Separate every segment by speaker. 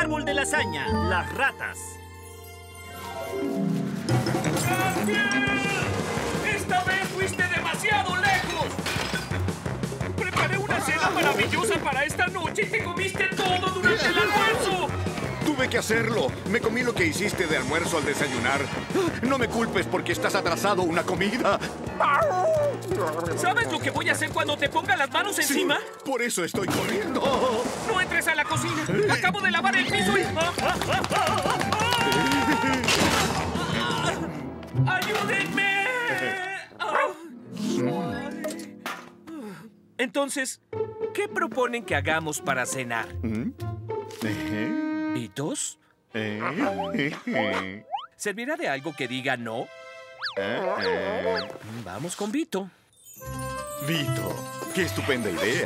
Speaker 1: árbol de lasaña, las ratas.
Speaker 2: ¡Esta vez fuiste demasiado lejos! Preparé una cena maravillosa para esta noche y te comiste todo durante el almuerzo.
Speaker 3: Tuve que hacerlo. Me comí lo que hiciste de almuerzo al desayunar. No me culpes porque estás atrasado una comida.
Speaker 2: ¿Sabes lo que voy a hacer cuando te ponga las manos encima?
Speaker 3: Sí, por eso estoy corriendo.
Speaker 2: ¡No entres a la cocina! ¡Acabo de lavar el piso y... ¡Ayúdenme! Entonces, ¿qué proponen que hagamos para cenar? ¿Vitos? ¿Servirá de algo que diga no? Vamos con Vito.
Speaker 3: Vito, qué estupenda idea.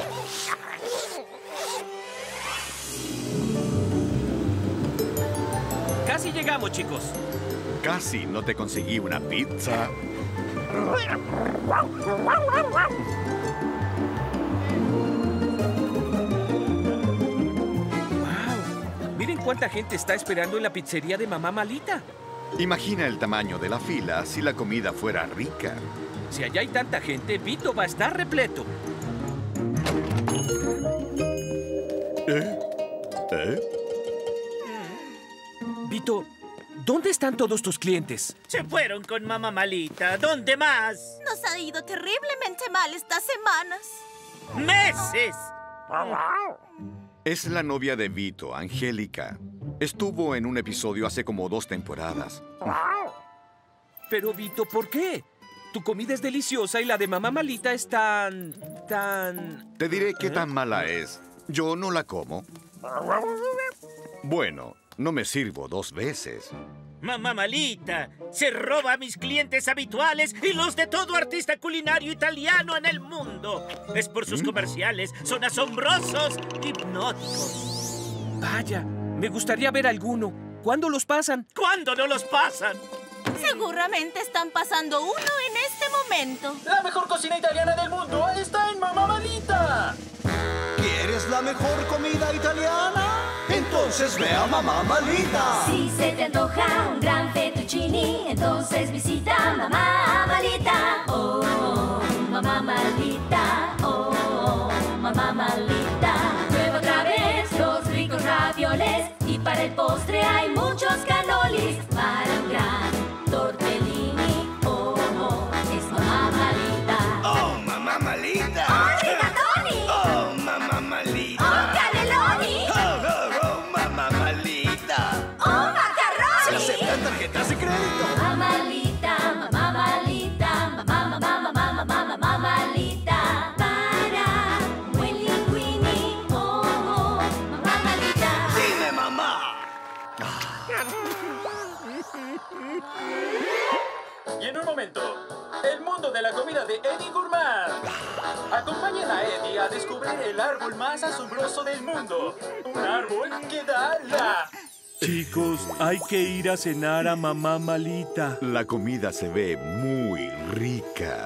Speaker 2: Casi llegamos, chicos.
Speaker 3: Casi no te conseguí una pizza.
Speaker 2: Miren cuánta gente está esperando en la pizzería de Mamá Malita.
Speaker 3: Imagina el tamaño de la fila si la comida fuera rica.
Speaker 2: Si allá hay tanta gente, Vito va a estar repleto. Vito, ¿dónde están todos tus clientes?
Speaker 1: Se fueron con Mamá Malita. ¿Dónde más?
Speaker 4: Nos ha ido terriblemente mal estas semanas.
Speaker 1: ¡Meses!
Speaker 3: Es la novia de Vito, Angélica. Estuvo en un episodio hace como 2 temporadas.
Speaker 2: Pero, Vito, ¿por qué? Tu comida es deliciosa y la de Mamá Malita es tan...
Speaker 3: Te diré qué tan mala es. Yo no la como. Bueno, no me sirvo 2 veces.
Speaker 1: Mamá Malita se roba a mis clientes habituales y los de todo artista culinario italiano en el mundo. Es por sus comerciales. Son asombrosos, hipnóticos.
Speaker 2: Vaya, me gustaría ver alguno. ¿Cuándo los pasan?
Speaker 1: ¿Cuándo no los pasan?
Speaker 4: Seguramente están pasando uno en este momento.
Speaker 5: La mejor cocina italiana del mundo está en Mamá Malita.
Speaker 6: ¿Quieres la mejor comida italiana? Entonces ve a Mamá Malita.
Speaker 7: Si se te antoja un gran fettuccini, entonces visita Mamá Malita. Oh, Mamá Malita. Oh, Mamá Malita. Prueba otra vez los ricos ravioles y para el postre hay muchos cannolis. Para un gran tortellini, oh, es Mamá Malita.
Speaker 6: ¡Oh, Mamá Malita!
Speaker 7: ¡Oh, rigatoni!
Speaker 6: ¡Oh, Mamá Malita!
Speaker 7: ¡Oh, cannelloni!
Speaker 6: ¡Oh, Mamá Malita!
Speaker 7: ¡Oh, macarroni!
Speaker 6: ¡Se aceptan tarjetas de crédito!
Speaker 7: Mamá Malita, Mamá Malita, Mamá Malita. Para un buen linguini, oh, Mamá Malita.
Speaker 6: ¡Dime, mamá!
Speaker 5: Y en un momento, el mundo de la comida de Eddie Gourmand. Acompañen a Eddie a descubrir el árbol más asombroso del mundo. Un árbol que da la...
Speaker 2: Chicos, hay que ir a cenar a Mamá Malita.
Speaker 3: La comida se ve muy rica.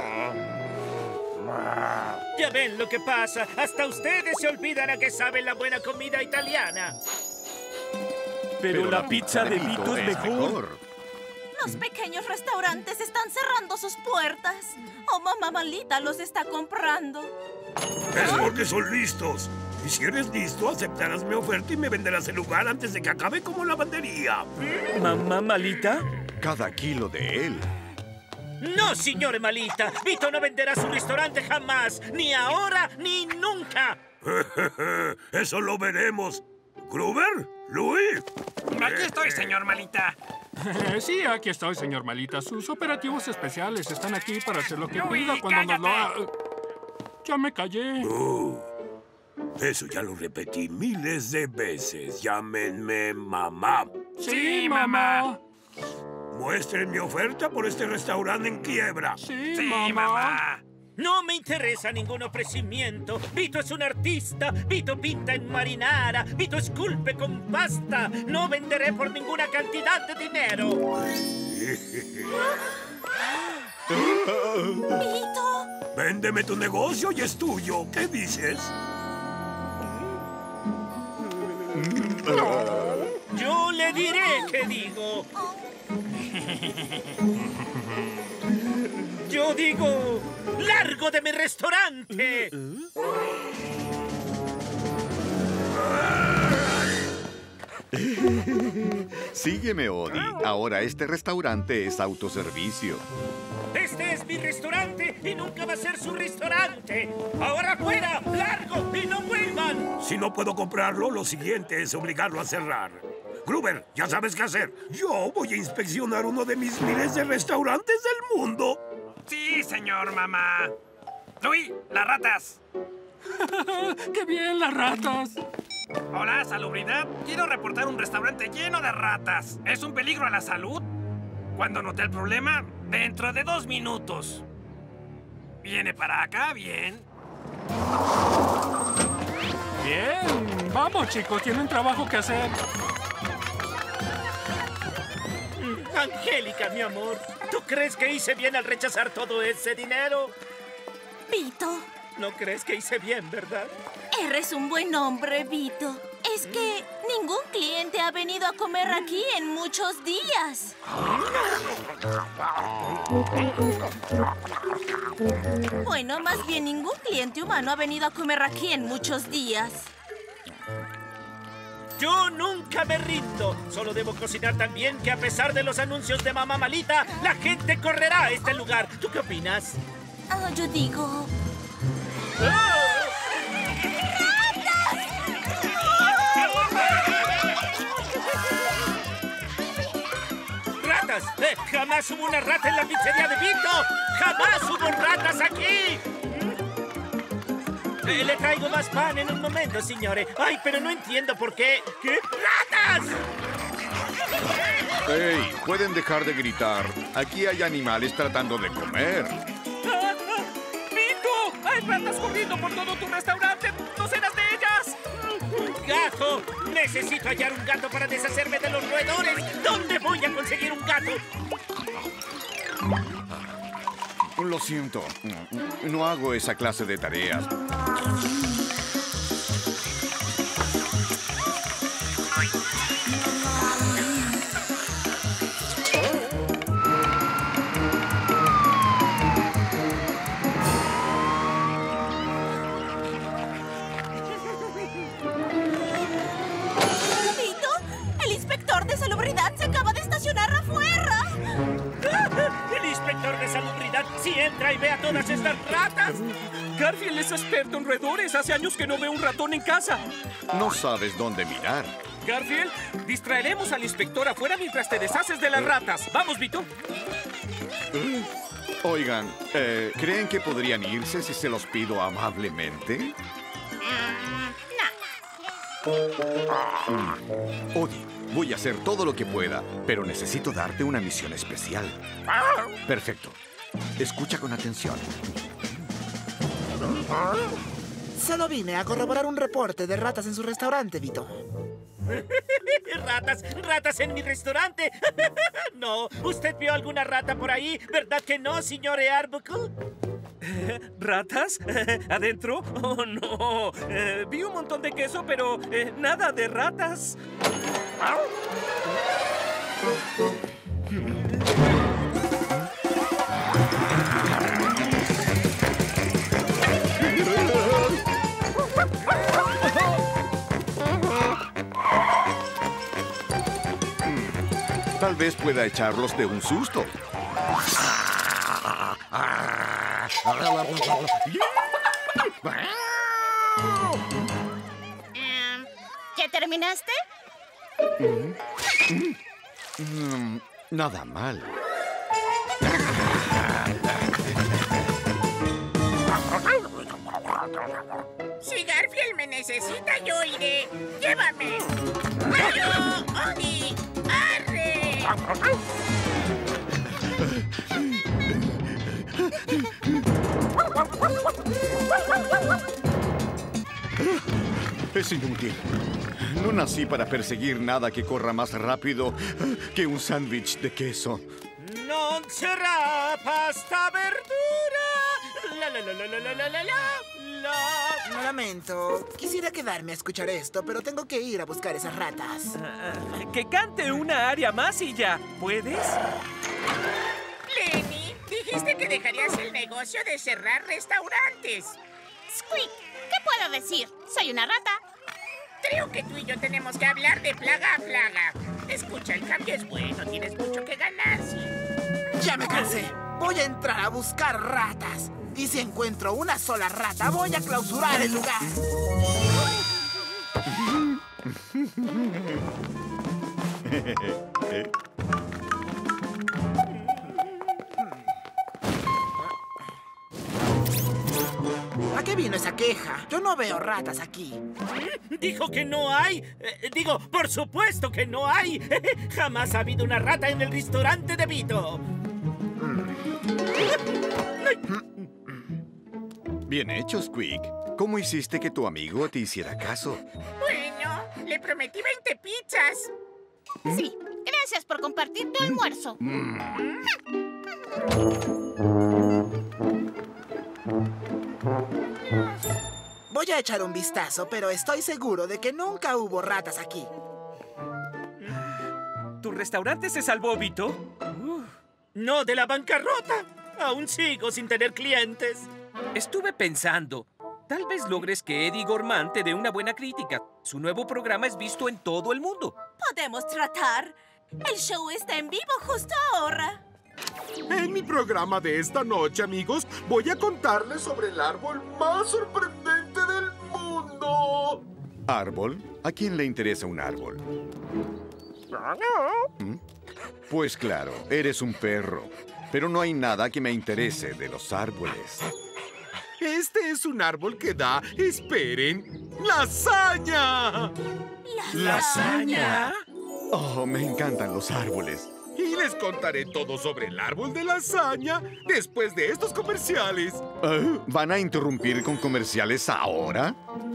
Speaker 1: Ya ven lo que pasa. Hasta ustedes se olvidan a que saben la buena comida italiana.
Speaker 2: Pero la pizza de Vito es mejor.
Speaker 4: Los pequeños restaurantes están cerrando sus puertas. Oh, Mamá Malita los está comprando.
Speaker 8: Es porque son listos. Y si eres listo, aceptarás mi oferta y me venderás el lugar antes de que acabe como lavandería.
Speaker 2: ¿Mamá Malita?
Speaker 3: Cada kilo de él.
Speaker 1: No, señor Malita. Vito no venderá su restaurante jamás. Ni ahora, ni nunca.
Speaker 8: Eso lo veremos. ¿Gruber? ¿Louis?
Speaker 9: Aquí estoy, señor Malita.
Speaker 10: Sí, aquí estoy, señor Malita. Sus operativos especiales están aquí para hacer lo que
Speaker 9: Louis,
Speaker 10: pida cuando nos lo
Speaker 9: cállate.
Speaker 10: Ya me callé.
Speaker 8: Eso ya lo repetí miles de veces. Llámenme mamá.
Speaker 10: Sí, mamá.
Speaker 8: Muestren mi oferta por este restaurante en quiebra.
Speaker 10: Sí,
Speaker 9: Sí,
Speaker 10: mamá.
Speaker 9: mamá.
Speaker 1: No me interesa ningún ofrecimiento. Vito es un artista. Vito pinta en marinara. Vito esculpe con pasta. No venderé por ninguna cantidad de dinero.
Speaker 4: Vito.
Speaker 8: Véndeme tu negocio y es tuyo. ¿Qué dices?
Speaker 10: No.
Speaker 1: Te diré qué digo. Yo digo, ¡largo de mi restaurante!
Speaker 3: Sígueme, Odie. Ahora este restaurante es autoservicio.
Speaker 1: Este es mi restaurante y nunca va a ser su restaurante. Ahora fuera, largo y no vuelvan.
Speaker 8: Si no puedo comprarlo, lo siguiente es obligarlo a cerrar. Gruber, ya sabes qué hacer. Yo voy a inspeccionar uno de mis miles de restaurantes del mundo.
Speaker 9: Sí, señor mamá. Louis, las ratas.
Speaker 10: ¡Qué bien, las ratas!
Speaker 9: Hola, salubridad. Quiero reportar un restaurante lleno de ratas. ¿Es un peligro a la salud? Cuando noté el problema, dentro de 2 minutos. ¿Viene para acá? Bien.
Speaker 10: Bien. Vamos, chicos. Tienen trabajo que hacer.
Speaker 1: Angélica, mi amor, ¿tú crees que hice bien al rechazar todo ese dinero?
Speaker 4: Vito,
Speaker 1: ¿No crees que hice bien, verdad?
Speaker 4: eres un buen hombre, Vito. Es que ningún cliente ha venido a comer aquí en muchos días. Bueno, más bien ningún cliente humano ha venido a comer aquí en muchos días.
Speaker 1: Yo nunca me rindo. Solo debo cocinar tan bien que a pesar de los anuncios de Mamá Malita, la gente correrá a este lugar. ¿Tú qué opinas?
Speaker 4: Yo digo...
Speaker 1: ¡Ratas! ¡Jamás hubo una rata en la pizzería de Vito! ¡Jamás hubo ratas aquí! Le traigo más pan en un momento, señores. Ay, pero no entiendo por qué. ¿Qué? ¡Ratas!
Speaker 3: ¡Ey! Pueden dejar de gritar. Aquí hay animales tratando de comer.
Speaker 2: ¡Vito! ¡Hay ratas corriendo por todo tu restaurante! ¡Docenas de ellas!
Speaker 1: ¡Gato! Necesito hallar un gato para deshacerme de los roedores. ¿Dónde voy a conseguir un gato?
Speaker 3: Lo siento. No hago esa clase de tareas.
Speaker 4: ¿Vito? El inspector de salubridad se acaba de estacionar afuera.
Speaker 1: ¡El inspector de salubridad sí entra y ve a todas estas ratas!
Speaker 2: Garfield es experto en roedores. Hace años que no veo un ratón en casa.
Speaker 3: No sabes dónde mirar.
Speaker 2: Garfield, distraeremos al inspector afuera mientras te deshaces de las ratas. ¡Vamos, Vito!
Speaker 3: Oigan, ¿creen que podrían irse si se los pido amablemente? Odie, voy a hacer todo lo que pueda, pero necesito darte una misión especial. Perfecto. Escucha con atención.
Speaker 11: Solo vine a corroborar un reporte de ratas en su restaurante, Vito.
Speaker 1: ¿Ratas en mi restaurante? No, ¿usted vio alguna rata por ahí? ¿Verdad que no, señor Arbuckle?
Speaker 2: ¿Ratas? ¿Adentro? Oh, no. Vi un montón de queso, pero nada de ratas.
Speaker 3: Tal vez pueda echarlos de un susto.
Speaker 4: ¿Ya terminaste?
Speaker 3: Nada mal.
Speaker 12: Si Garfield me necesita, yo iré. ¡Llévame! ¡Mario! ¡Odie! ¡Arre!
Speaker 3: Es inútil. No nací para perseguir nada que corra más rápido que un sándwich de queso.
Speaker 1: Non será pasta verdura. La la la la la la la la. ¡Hola!
Speaker 11: Lo lamento. Quisiera quedarme a escuchar esto, pero tengo que ir a buscar esas ratas.
Speaker 13: Que cante una aria más y ya. ¿Puedes?
Speaker 12: Lenny, dijiste que dejarías el negocio de cerrar restaurantes.
Speaker 4: Squeak, ¿qué puedo decir? Soy una rata.
Speaker 12: Creo que tú y yo tenemos que hablar de plaga a plaga. Escucha, el cambio es bueno, tienes mucho que ganar, sí.
Speaker 11: Ya me cansé. Voy a entrar a buscar ratas. Y si encuentro una sola rata, voy a clausurar el lugar. ¿A qué vino esa queja? Yo no veo ratas aquí.
Speaker 1: ¿Dijo que no hay? Digo, por supuesto que no hay. Jamás ha habido una rata en el restaurante de Vito.
Speaker 3: Bien hecho, Squeak. ¿Cómo hiciste que tu amigo te hiciera caso?
Speaker 12: Bueno, le prometí 20 pizzas.
Speaker 4: Sí, gracias por compartir tu almuerzo.
Speaker 11: Voy a echar un vistazo, pero estoy seguro de que nunca hubo ratas aquí.
Speaker 13: ¿Tu restaurante se salvó, Vito?
Speaker 1: No de la bancarrota. Aún sigo sin tener clientes.
Speaker 13: Estuve pensando. Tal vez logres que Eddie Gourmand te dé una buena crítica. Su nuevo programa es visto en todo el mundo.
Speaker 4: Podemos tratar. El show está en vivo justo ahora.
Speaker 14: En mi programa de esta noche, amigos, voy a contarles sobre el árbol más sorprendente del mundo.
Speaker 3: ¿Árbol? ¿A quién le interesa un árbol? ¿Mm? Pues claro, eres un perro. Pero no hay nada que me interese de los árboles.
Speaker 14: Este es un árbol que da, esperen, ¡lasaña!
Speaker 3: ¿Lasaña? Oh, me encantan los árboles.
Speaker 14: Y les contaré todo sobre el árbol de lasaña después de estos comerciales.
Speaker 3: ¿Van a interrumpir con comerciales ahora?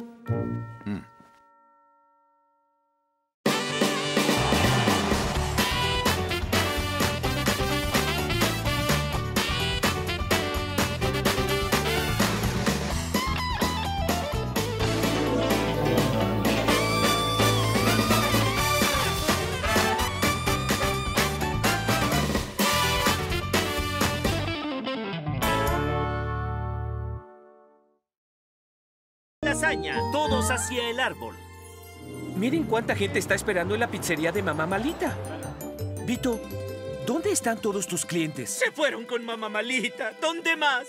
Speaker 1: Lasaña, todos hacia el árbol.
Speaker 13: Miren cuánta gente está esperando en la pizzería de Mamá Malita. Vito, ¿dónde están todos tus clientes?
Speaker 1: Se fueron con Mamá Malita. ¿Dónde más?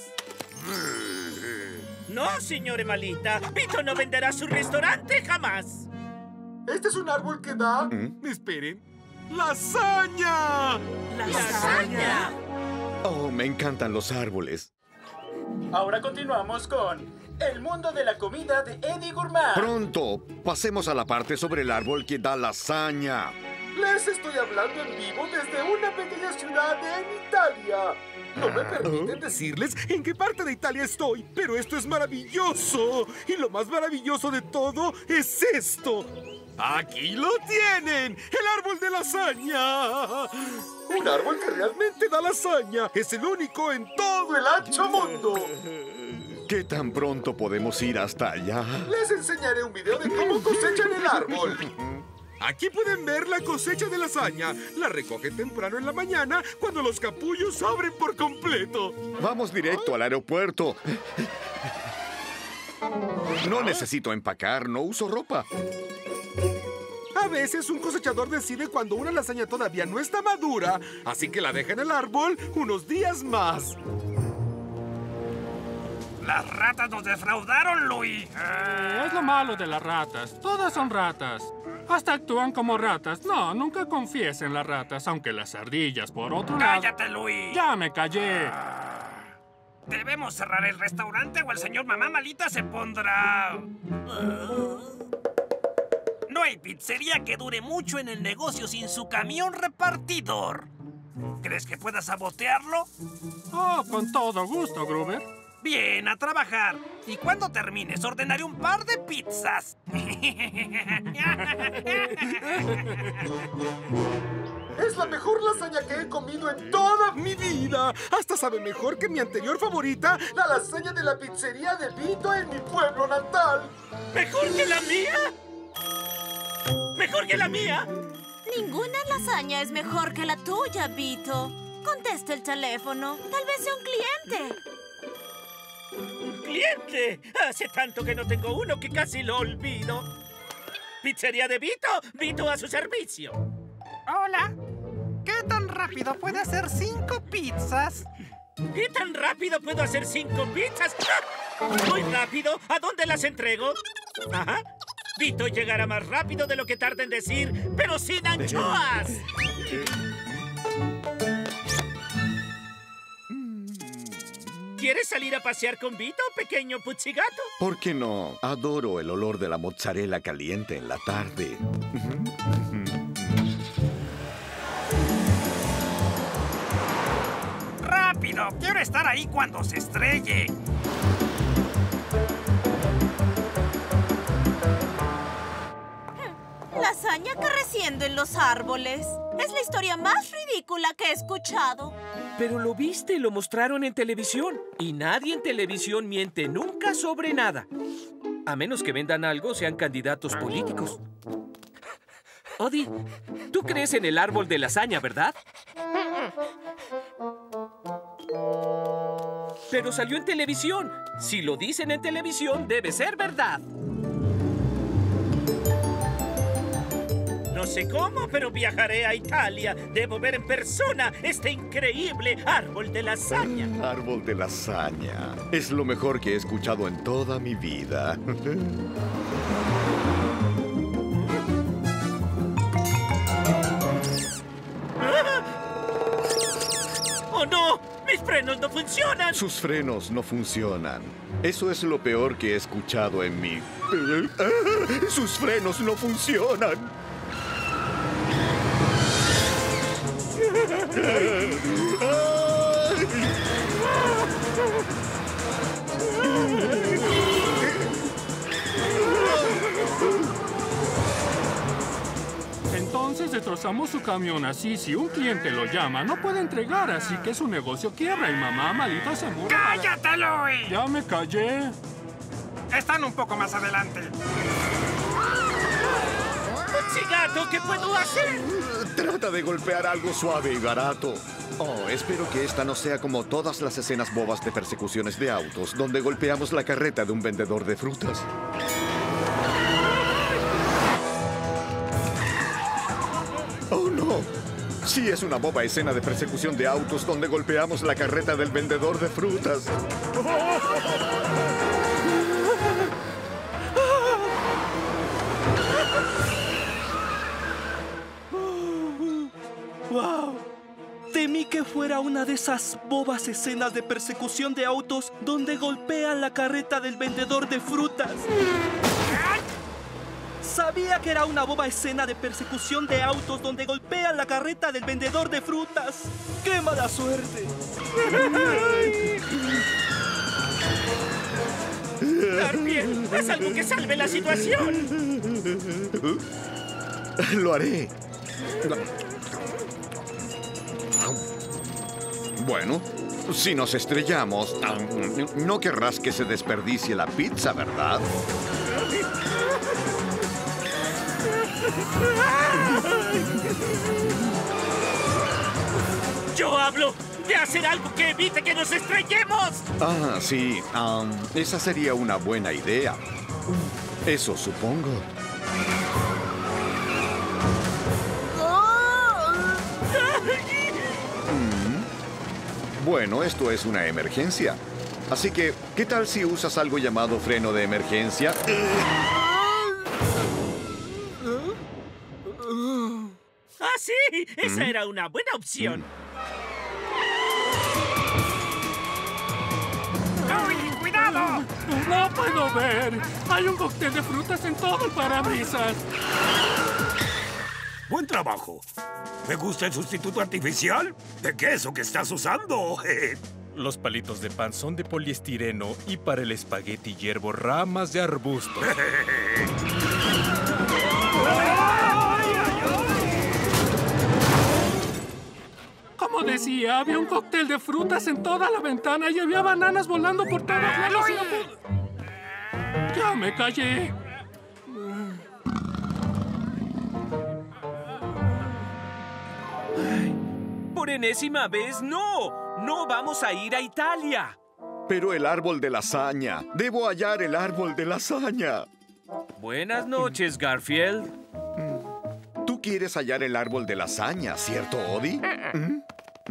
Speaker 1: No, señor Malita. Vito no venderá su restaurante jamás.
Speaker 14: Este es un árbol que da, esperen, ¡lasaña!
Speaker 1: ¡Lasaña!
Speaker 3: Oh, me encantan los árboles.
Speaker 5: Ahora continuamos con el mundo de la comida de Eddie Gourmand.
Speaker 3: Pronto, pasemos a la parte sobre el árbol que da lasaña.
Speaker 14: Les estoy hablando en vivo desde una pequeña ciudad en Italia. No me permiten decirles en qué parte de Italia estoy, pero esto es maravilloso. Y lo más maravilloso de todo es esto. ¡Aquí lo tienen! ¡El árbol de lasaña! Un árbol que realmente da lasaña. Es el único en todo el ancho mundo.
Speaker 3: ¿Qué tan pronto podemos ir hasta allá?
Speaker 14: Les enseñaré un video de cómo cosechan el árbol. Aquí pueden ver la cosecha de lasaña. La recogen temprano en la mañana cuando los capullos abren por completo.
Speaker 3: Vamos directo al aeropuerto. No necesito empacar, no uso ropa.
Speaker 14: A veces un cosechador decide cuando una lasaña todavía no está madura, así que la deja en el árbol unos días más.
Speaker 9: Las ratas nos defraudaron, Louis.
Speaker 10: Es lo malo de las ratas. Todas son ratas. Hasta actúan como ratas. No, nunca confíes en las ratas, aunque las ardillas, por otro lado...
Speaker 9: ¡Cállate, Louis!
Speaker 10: ¡Ya me callé!
Speaker 9: ¿Debemos cerrar el restaurante o el señor Mamá Malita se pondrá...? No hay pizzería que dure mucho en el negocio sin su camión repartidor. ¿Crees que puedas sabotearlo?
Speaker 10: Oh, con todo gusto, Gruber.
Speaker 9: Bien, a trabajar. Y cuando termines, ordenaré un par de pizzas.
Speaker 14: Es la mejor lasaña que he comido en toda mi vida. Hasta sabe mejor que mi anterior favorita, la lasaña de la pizzería de Vito en mi pueblo natal.
Speaker 1: ¿Mejor que la mía? ¿Mejor que la mía?
Speaker 4: Ninguna lasaña es mejor que la tuya, Vito. Contesta el teléfono. Tal vez sea un cliente.
Speaker 1: ¿Un cliente? Hace tanto que no tengo uno que casi lo olvido. ¿Pizzería de Vito? Vito a su servicio.
Speaker 15: Hola. ¿Qué tan rápido puede hacer 5 pizzas?
Speaker 1: ¿Qué tan rápido puedo hacer 5 pizzas? Muy rápido. ¿A dónde las entrego? Ajá. Vito llegará más rápido de lo que tarda en decir, pero sin anchoas. ¿Quieres salir a pasear con Vito, pequeño puchigato?
Speaker 3: ¿Por qué no? Adoro el olor de la mozzarella caliente en la tarde.
Speaker 9: ¡Rápido! ¡Quiero estar ahí cuando se estrelle!
Speaker 4: Lasaña careciendo en los árboles. Es la historia más ridícula que he escuchado.
Speaker 13: Pero lo viste, lo mostraron en televisión. Y nadie en televisión miente nunca sobre nada. A menos que vendan algo, sean candidatos políticos. Odie, tú crees en el árbol de lasaña, ¿verdad? Pero salió en televisión. Si lo dicen en televisión, debe ser verdad.
Speaker 1: No sé cómo, pero viajaré a Italia. Debo ver en persona este increíble árbol de lasaña.
Speaker 3: Árbol de lasaña. Es lo mejor que he escuchado en toda mi vida.
Speaker 1: ¡Oh, no! ¡Mis frenos no funcionan!
Speaker 3: Sus frenos no funcionan. Eso es lo peor que he escuchado en mi... ¡Sus frenos no funcionan!
Speaker 10: Entonces destrozamos su camión así. Si un cliente lo llama, no puede entregar, así que su negocio quiebra y mamá Malita se muere.
Speaker 9: ¡Cállate, Louie!
Speaker 10: Ya me callé.
Speaker 9: Están un poco más adelante.
Speaker 1: ¡Puchigato! ¿Qué puedo hacer?
Speaker 3: Trata de golpear algo suave y barato. Oh, espero que esta no sea como todas las escenas bobas de persecuciones de autos, donde golpeamos la carreta de un vendedor de frutas. ¡Oh, no! Sí, es una boba escena de persecución de autos donde golpeamos la carreta del vendedor de frutas.
Speaker 16: ¡Wow! Temí que fuera una de esas bobas escenas de persecución de autos donde golpean la carreta del vendedor de frutas. Sabía que era una boba escena de persecución de autos donde golpean la carreta del vendedor de frutas. ¡Qué mala suerte!
Speaker 1: ¡Darby! ¡Haz algo que salve la situación!
Speaker 3: Lo haré. Bueno, si nos estrellamos, no querrás que se desperdicie la pizza, ¿verdad?
Speaker 1: ¡Yo hablo de hacer algo que evite que nos estrellemos!
Speaker 3: Ah, sí. Esa sería una buena idea. Eso supongo. Bueno, esto es una emergencia. Así que, ¿qué tal si usas algo llamado freno de emergencia?
Speaker 1: ¡Ah, sí! Esa era una buena opción.
Speaker 9: ¡Louie, cuidado!
Speaker 10: No puedo ver. Hay un cóctel de frutas en todo el parabrisas.
Speaker 8: Buen trabajo. ¿Me gusta el sustituto artificial? ¿De queso que estás usando?
Speaker 17: Los palitos de pan son de poliestireno y para el espagueti hiervo ramas de arbusto.
Speaker 10: Como decía, había un cóctel de frutas en toda la ventana y había bananas volando por todos lados y no pude... Ya me callé.
Speaker 13: Por enésima vez, no. No vamos a ir a Italia.
Speaker 3: Pero el árbol de lasaña. Debo hallar el árbol de lasaña.
Speaker 13: Buenas noches, Garfield.
Speaker 3: Tú quieres hallar el árbol de lasaña, ¿cierto, Odie?
Speaker 12: Él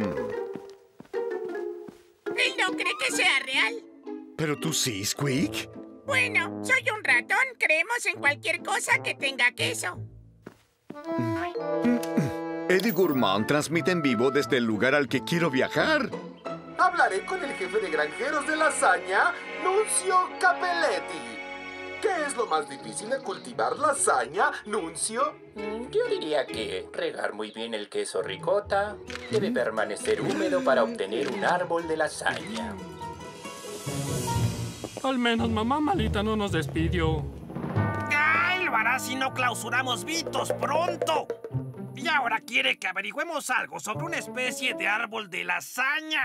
Speaker 12: no cree que sea real.
Speaker 3: Pero tú sí, Squeak.
Speaker 12: Bueno, soy un ratón. Creemos en cualquier cosa que tenga queso.
Speaker 3: Eddie Gourmand transmite en vivo desde el lugar al que quiero viajar.
Speaker 14: Hablaré con el jefe de granjeros de lasaña, Nunzio Capelletti. ¿Qué es lo más difícil de cultivar lasaña, Nunzio?
Speaker 5: Yo diría que regar muy bien el queso ricota debe permanecer húmedo para obtener un árbol de lasaña.
Speaker 10: Al menos mamá malita no nos despidió.
Speaker 9: ¡Ay, lo hará si no clausuramos Vitos pronto! Y ahora quiere que averigüemos algo sobre una especie de árbol de lasaña.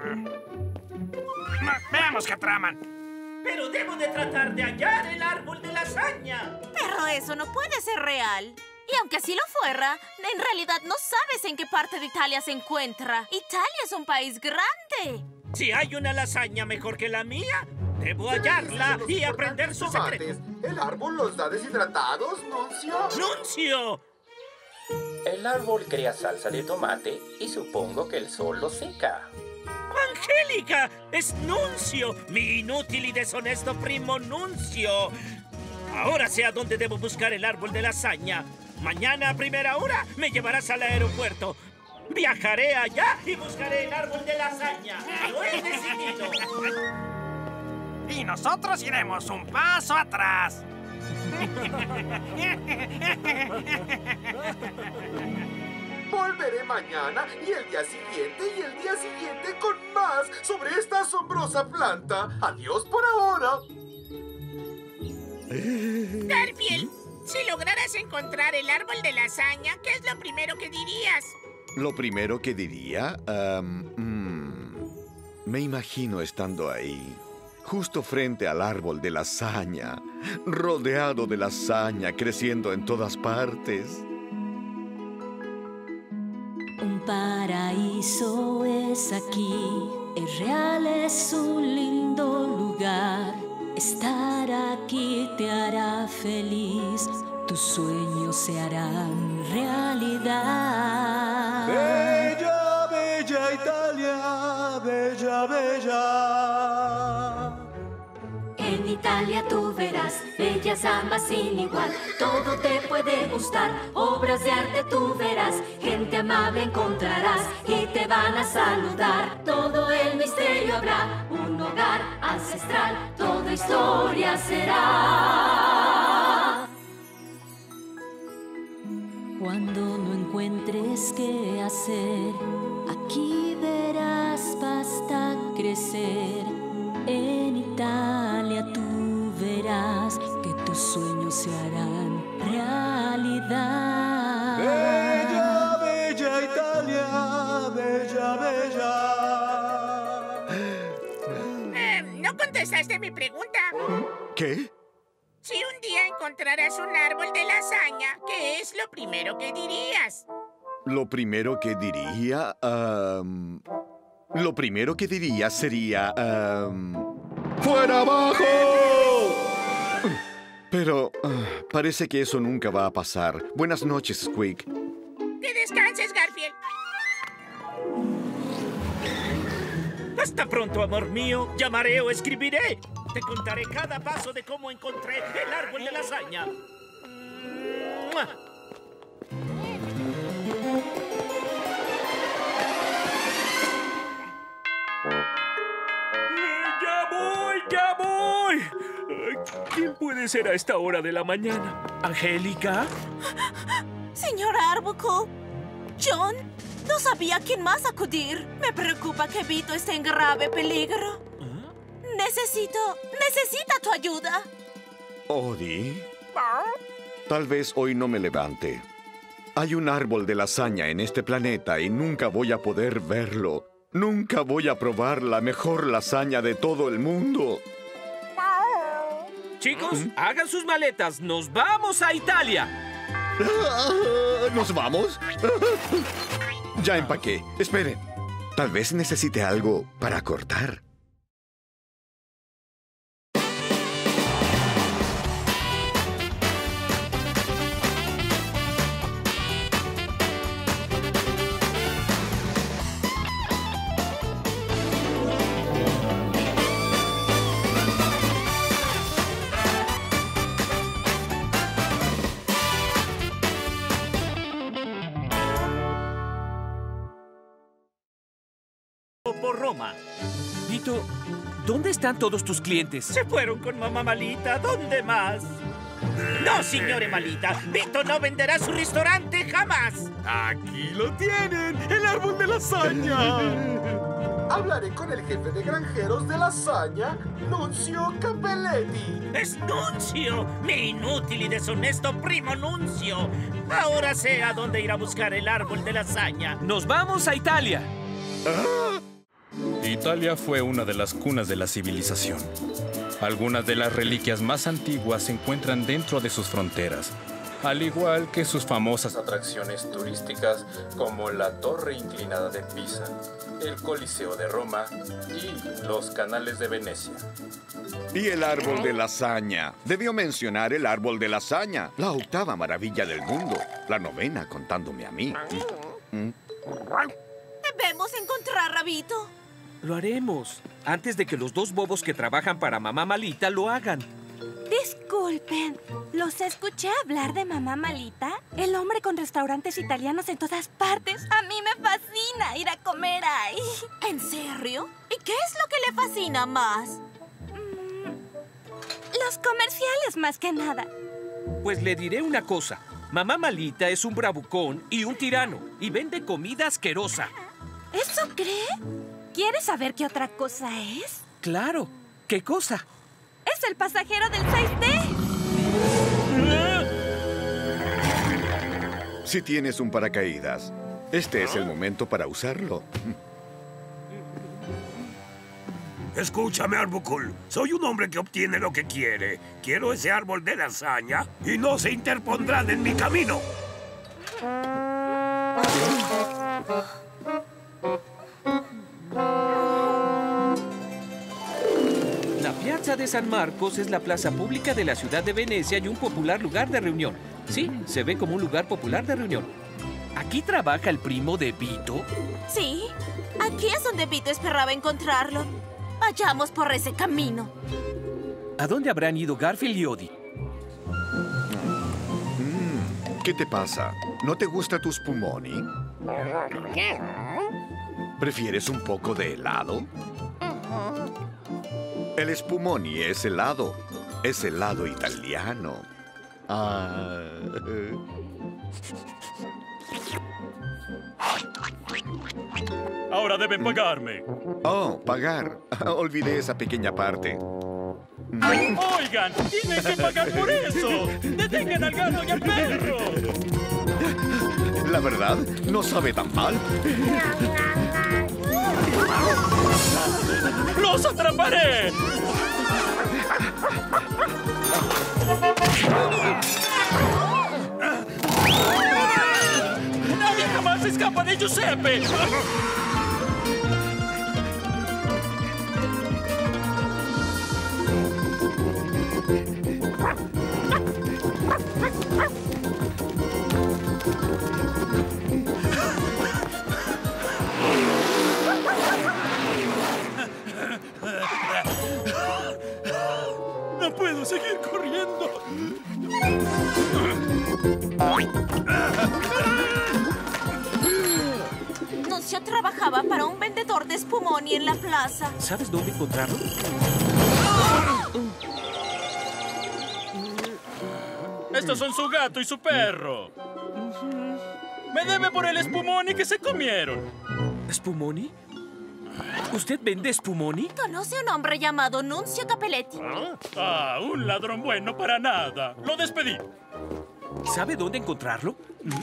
Speaker 9: Veamos qué traman.
Speaker 1: Pero debo de tratar de hallar el árbol de lasaña.
Speaker 4: Pero eso no puede ser real. Y aunque así lo fuera, en realidad no sabes en qué parte de Italia se encuentra. Italia es un país grande.
Speaker 1: Si hay una lasaña mejor que la mía, debo hallarla y aprender sus secretos.
Speaker 14: ¿El árbol los da deshidratados, Nunzio?
Speaker 1: ¡Nunzio!
Speaker 5: El árbol crea salsa de tomate y supongo que el sol lo seca.
Speaker 1: ¡Angélica! ¡Es Nunzio! ¡Mi inútil y deshonesto primo Nunzio! Ahora sé a dónde debo buscar el árbol de lasaña. Mañana a primera hora me llevarás al aeropuerto. Viajaré allá y buscaré el árbol de lasaña. ¡Lo he decidido!
Speaker 9: Y nosotros iremos un paso atrás.
Speaker 14: Volveré mañana y el día siguiente y el día siguiente con más sobre esta asombrosa planta. Adiós por ahora.
Speaker 12: Garfield, si lograras encontrar el árbol de lasaña, ¿qué es lo primero que dirías?
Speaker 3: Lo primero que diría... me imagino estando ahí, justo frente al árbol de lasaña, rodeado de lasaña, creciendo en todas partes.
Speaker 7: Un paraíso es aquí, es real, es un lindo lugar. Estar aquí te hará feliz, tus sueños se harán realidad.
Speaker 6: Bella, bella Italia, bella, bella.
Speaker 7: En Italia tú verás bellas ambas sin igual. Todo te puede gustar, obras de arte tú verás. Gente amable encontrarás y te van a saludar. Todo el misterio habrá, un hogar ancestral. Toda historia será. Cuando no encuentres qué hacer, aquí verás basta crecer. En Italia tú verás que tus sueños se harán realidad.
Speaker 6: Bella, bella Italia, bella, bella.
Speaker 12: ¿No contestaste mi pregunta?
Speaker 3: ¿Qué?
Speaker 12: Si un día encontraras un árbol de lasaña, ¿qué es lo primero que dirías?
Speaker 3: Lo primero que diría... Lo primero que diría sería... ¡Fuera abajo! Pero parece que eso nunca va a pasar. Buenas noches, Squeak.
Speaker 12: Que descanses, Garfield.
Speaker 1: Hasta pronto, amor mío. Llamaré o escribiré. Te contaré cada paso de cómo encontré el árbol de lasaña. ¡Mua!
Speaker 13: ¡Ya voy! ¿Quién puede ser a esta hora de la mañana? ¿Angélica?
Speaker 4: Señor Arbuckle, John, no sabía a quién más acudir. Me preocupa que Vito esté en grave peligro. Necesita tu ayuda.
Speaker 3: Odie, tal vez hoy no me levante. Hay un árbol de lasaña en este planeta y nunca voy a poder verlo. Nunca voy a probar la mejor lasaña de todo el mundo.
Speaker 13: Chicos, hagan sus maletas. ¡Nos vamos a Italia!
Speaker 3: ¿Nos vamos? Ya empaqué. Espere. Tal vez necesite algo para cortar.
Speaker 1: Por Roma.
Speaker 13: Vito, ¿dónde están todos tus clientes?
Speaker 1: Se fueron con mamá malita. ¿Dónde más? No, señore malita. Vito no venderá su restaurante jamás.
Speaker 14: Aquí lo tienen, el árbol de lasaña.
Speaker 18: Hablaré con el jefe de granjeros de lasaña, Nunzio Capelletti.
Speaker 1: ¡Es Nunzio! ¡Mi inútil y deshonesto primo Nunzio! Ahora sé a dónde ir a buscar el árbol de lasaña.
Speaker 13: ¡Nos vamos a Italia!
Speaker 17: Italia fue una de las cunas de la civilización. Algunas de las reliquias más antiguas se encuentran dentro de sus fronteras, al igual que sus famosas atracciones turísticas como la Torre Inclinada de Pisa, el Coliseo de Roma y los canales de Venecia.
Speaker 3: Y el árbol de lasaña. Debió mencionar el árbol de lasaña, la octava maravilla del mundo, la novena contándome a mí.
Speaker 4: Debemos encontrar a Vito.
Speaker 13: Lo haremos, antes de que los dos bobos que trabajan para mamá malita lo hagan.
Speaker 19: Disculpen, ¿los escuché hablar de mamá malita? El hombre con restaurantes italianos en todas partes. A mí me fascina ir a comer ahí.
Speaker 4: ¿En serio? ¿Y qué es lo que le fascina más?
Speaker 19: Los comerciales, más que nada.
Speaker 13: Pues le diré una cosa. Mamá malita es un bravucón y un tirano, y vende comida asquerosa.
Speaker 19: ¿Eso cree? ¿Quieres saber qué otra cosa es?
Speaker 13: Claro. ¿Qué cosa?
Speaker 19: Es el pasajero del 6D.
Speaker 3: Si tienes un paracaídas, este es el momento para usarlo.
Speaker 8: Escúchame, Arbuckle. Soy un hombre que obtiene lo que quiere. Quiero ese árbol de lasaña y no se interpondrán en mi camino.
Speaker 13: La Piazza de San Marcos es la plaza pública de la ciudad de Venecia y un popular lugar de reunión. Sí, se ve como un lugar popular de reunión. ¿Aquí trabaja el primo de Vito?
Speaker 4: Sí, aquí es donde Vito esperaba encontrarlo. Vayamos por ese camino.
Speaker 13: ¿A dónde habrán ido Garfield y Odie?
Speaker 3: ¿Qué te pasa? ¿No te gusta tu spumoni? ¿Prefieres un poco de helado? El spumoni es helado. Es helado italiano.
Speaker 17: Ahora deben pagarme.
Speaker 3: Oh, pagar. Olvidé esa pequeña parte.
Speaker 17: Oigan, tienen que pagar por eso. Detengan al gato y al perro.
Speaker 3: La verdad, no sabe tan mal.
Speaker 17: ¡Los atraparé! ¡Nadie jamás escapa de Giuseppe! No puedo seguir corriendo.
Speaker 4: Nunzio trabajaba para un vendedor de spumoni en la plaza.
Speaker 13: ¿Sabes dónde encontrarlo?
Speaker 17: Estos son su gato y su perro. Me debe por el spumoni que se comieron.
Speaker 13: ¿Spumoni? ¿Usted vende spumoni?
Speaker 4: ¿Conoce a un hombre llamado Nunzio Capelletti?
Speaker 17: Un ladrón bueno para nada. Lo despedí.
Speaker 13: ¿Sabe dónde encontrarlo?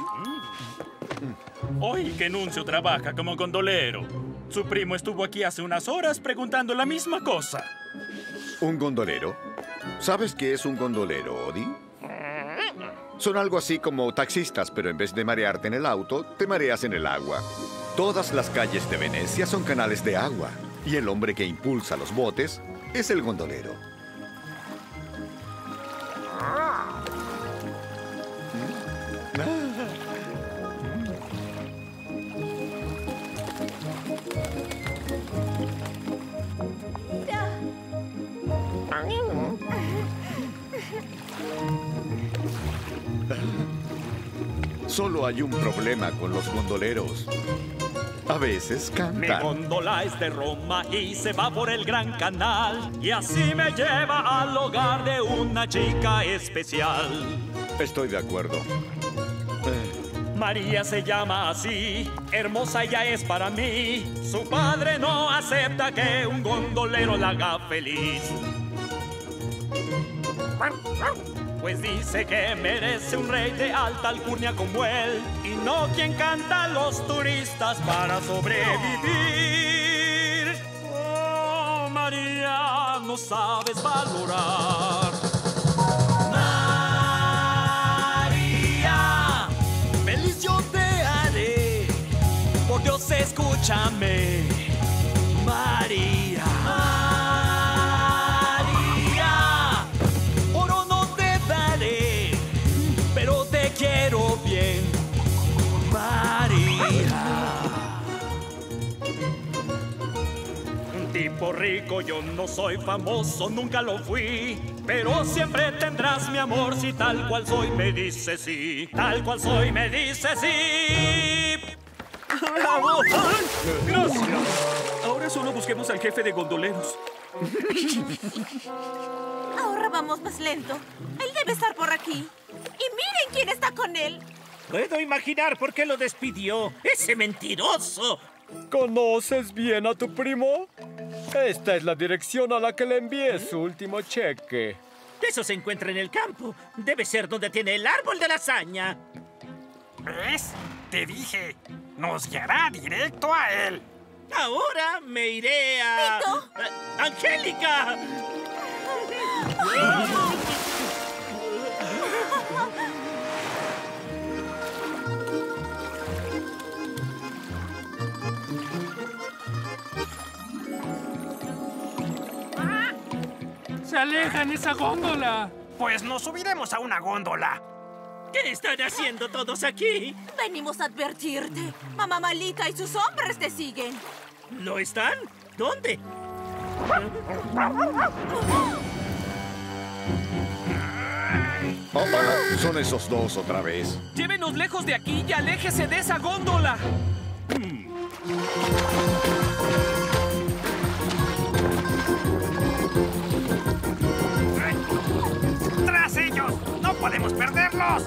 Speaker 20: Oí que Nuncio trabaja como gondolero. Su primo estuvo aquí hace unas horas preguntando la misma cosa.
Speaker 3: ¿Un gondolero? ¿Sabes qué es un gondolero, Odi? Son algo así como taxistas, pero en vez de marearte en el auto, te mareas en el agua. Todas las calles de Venecia son canales de agua. Y el hombre que impulsa los botes es el gondolero. Solo hay un problema con los gondoleros. A veces cantan.
Speaker 21: Mi góndola es de Roma y se va por el Gran Canal. Y así me lleva al hogar de una chica especial.
Speaker 3: Estoy de acuerdo.
Speaker 21: María se llama así, hermosa ella es para mí. Su padre no acepta que un gondolero la haga feliz. Pues dice que merece un rey de alta alcurnia como él, y no quien canta a los turistas para sobrevivir. Oh, María, no sabes valorar. María, feliz yo te haré. Por Dios, escúchame, María. Quiero bien, María. Un tipo rico, yo no soy famoso, nunca lo fui. Pero siempre tendrás mi amor si tal cual soy me dices sí. Tal cual soy me dices sí.
Speaker 13: ¡Bravo! ¡Gracias! Ahora solo busquemos al jefe de gondoleros.
Speaker 4: Ahora vamos más lento. Él debe estar por aquí. Y miren quién está con él.
Speaker 1: Puedo imaginar por qué lo despidió. ¡Ese mentiroso!
Speaker 22: ¿Conoces bien a tu primo? Esta es la dirección a la que le envié su último cheque.
Speaker 1: Eso se encuentra en el campo. Debe ser donde tiene el árbol de lasaña.
Speaker 9: ¿Ves? Te dije. Nos guiará directo a él.
Speaker 1: Ahora me iré a...
Speaker 4: ¿Vito?
Speaker 1: ¡Angélica!
Speaker 10: ¡Se aleja en esa góndola!
Speaker 9: Pues nos subiremos a una góndola.
Speaker 1: ¿Qué están haciendo todos aquí?
Speaker 4: Venimos a advertirte. Mamá Malita y sus hombres te siguen.
Speaker 1: ¿Lo están? ¿Dónde?
Speaker 3: Son esos dos otra vez.
Speaker 13: Llévenos lejos de aquí y aléjese de esa góndola.
Speaker 9: ¡Tras ellos! ¡No podemos perderlos!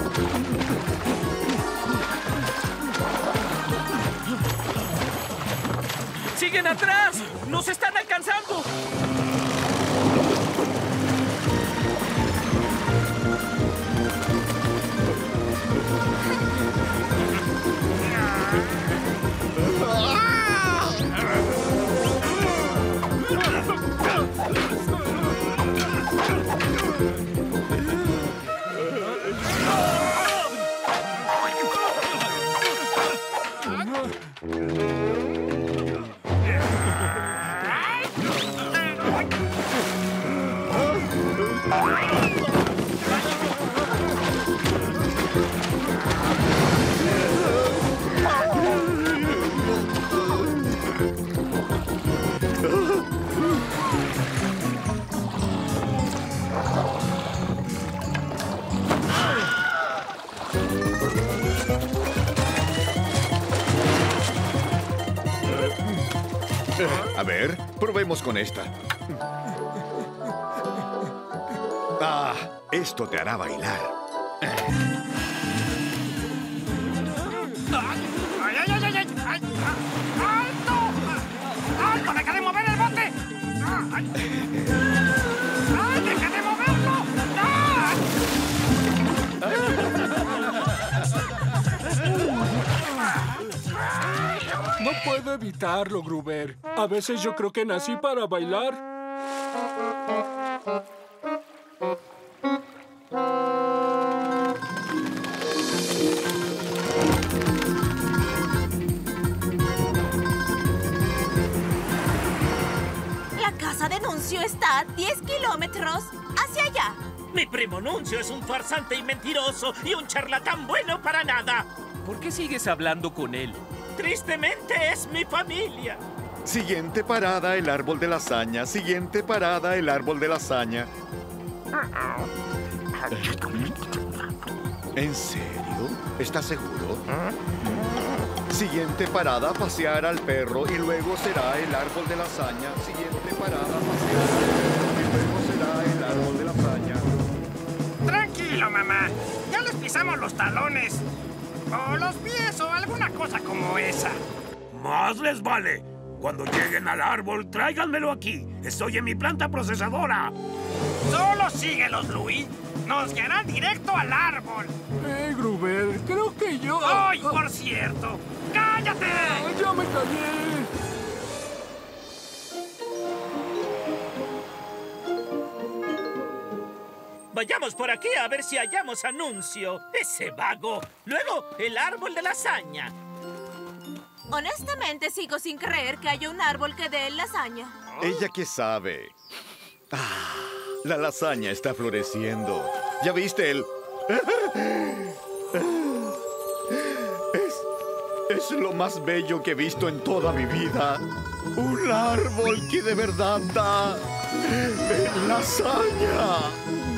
Speaker 13: ¡Siguen atrás! ¡Nos están alcanzando!
Speaker 3: A ver, probemos con esta. Ah, esto te hará bailar.
Speaker 9: ¡Alto! ¡Alto! ¡Deja de mover el bote! ¡Ay, deja de moverlo! ¡Ah!
Speaker 10: puedo evitarlo, Gruber. A veces yo creo que nací para bailar.
Speaker 4: La casa de Nuncio está a 10 kilómetros hacia allá.
Speaker 1: Mi primo Nuncio es un farsante y mentiroso y un charlatán bueno para nada.
Speaker 13: ¿Por qué sigues hablando con él?
Speaker 1: Tristemente es mi familia.
Speaker 3: Siguiente parada, el árbol de la hazaña. Siguiente parada, el árbol de la hazaña. ¿En serio? ¿Estás seguro? Siguiente parada, pasear al perro y luego será el árbol de la hazaña. Siguiente parada, pasear al perro y luego será el árbol de la hazaña.
Speaker 15: Tranquilo, mamá. Ya les pisamos los talones. O los pies o alguna cosa como esa.
Speaker 8: Más les vale. Cuando lleguen al árbol, tráiganmelo aquí. Estoy en mi planta procesadora.
Speaker 15: Solo síguelos, Louis. Nos guiarán directo al árbol.
Speaker 10: Gruber, creo que yo...
Speaker 15: ¡Ay, por cierto! ¡Cállate!
Speaker 10: ¡Ya me callé!
Speaker 1: Vayamos por aquí a ver si hallamos a Nuncio, ese vago. Luego, el árbol de la hazaña.
Speaker 4: Honestamente, sigo sin creer que haya un árbol que dé lasaña.
Speaker 3: ¿Ella qué sabe? La lasaña está floreciendo. ¿Ya viste el...? Es lo más bello que he visto en toda mi vida. Un árbol que de verdad da lasaña.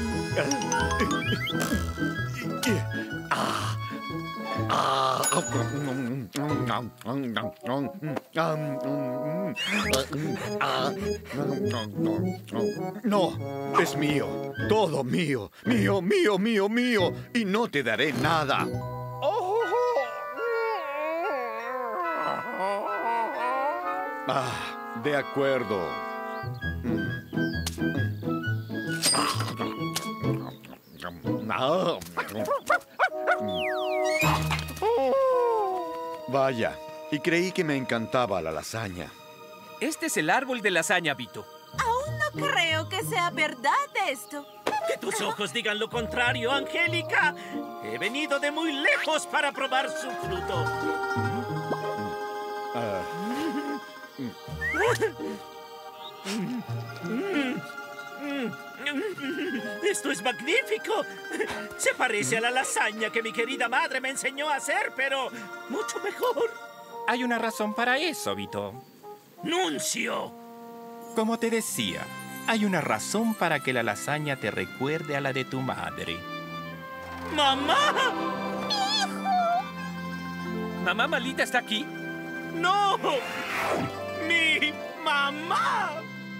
Speaker 3: No, es mío, todo mío, mío, mío, mío, mío, y no te daré nada. De acuerdo. Vaya, y creí que me encantaba la lasaña.
Speaker 13: Este es el árbol de lasaña, Vito.
Speaker 4: Aún no creo que sea verdad esto.
Speaker 1: Que tus ojos digan lo contrario, Angélica. He venido de muy lejos para probar su fruto. Esto es magnífico. Se parece a la lasaña que mi querida madre me enseñó a hacer, pero mucho mejor.
Speaker 2: Hay una razón para eso, Vito.
Speaker 1: ¡Nuncio!
Speaker 2: Como te decía, hay una razón para que la lasaña te recuerde a la de tu madre.
Speaker 1: ¡Mamá!
Speaker 4: ¡Hijo!
Speaker 13: ¿Mamá Malita está aquí?
Speaker 1: ¡No! ¡Mi mamá!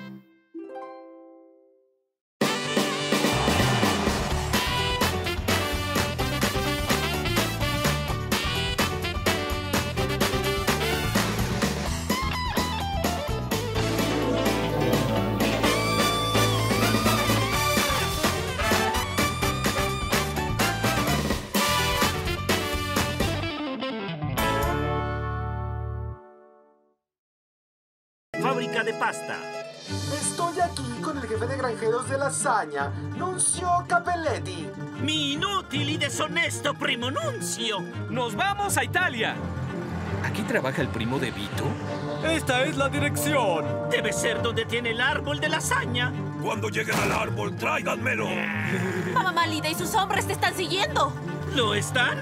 Speaker 1: Fábrica de pasta.
Speaker 18: Estoy aquí con el jefe de granjeros de lasaña, Nuncio Capelletti.
Speaker 1: Mi inútil y deshonesto primo Nuncio.
Speaker 13: ¡Nos vamos a Italia! ¿Aquí trabaja el primo de Vito?
Speaker 22: ¡Esta es la dirección!
Speaker 1: Debe ser donde tiene el árbol de lasaña.
Speaker 8: Cuando lleguen al árbol, tráiganmelo.
Speaker 4: Mamá Malita y sus hombres te están siguiendo.
Speaker 1: ¿Lo están?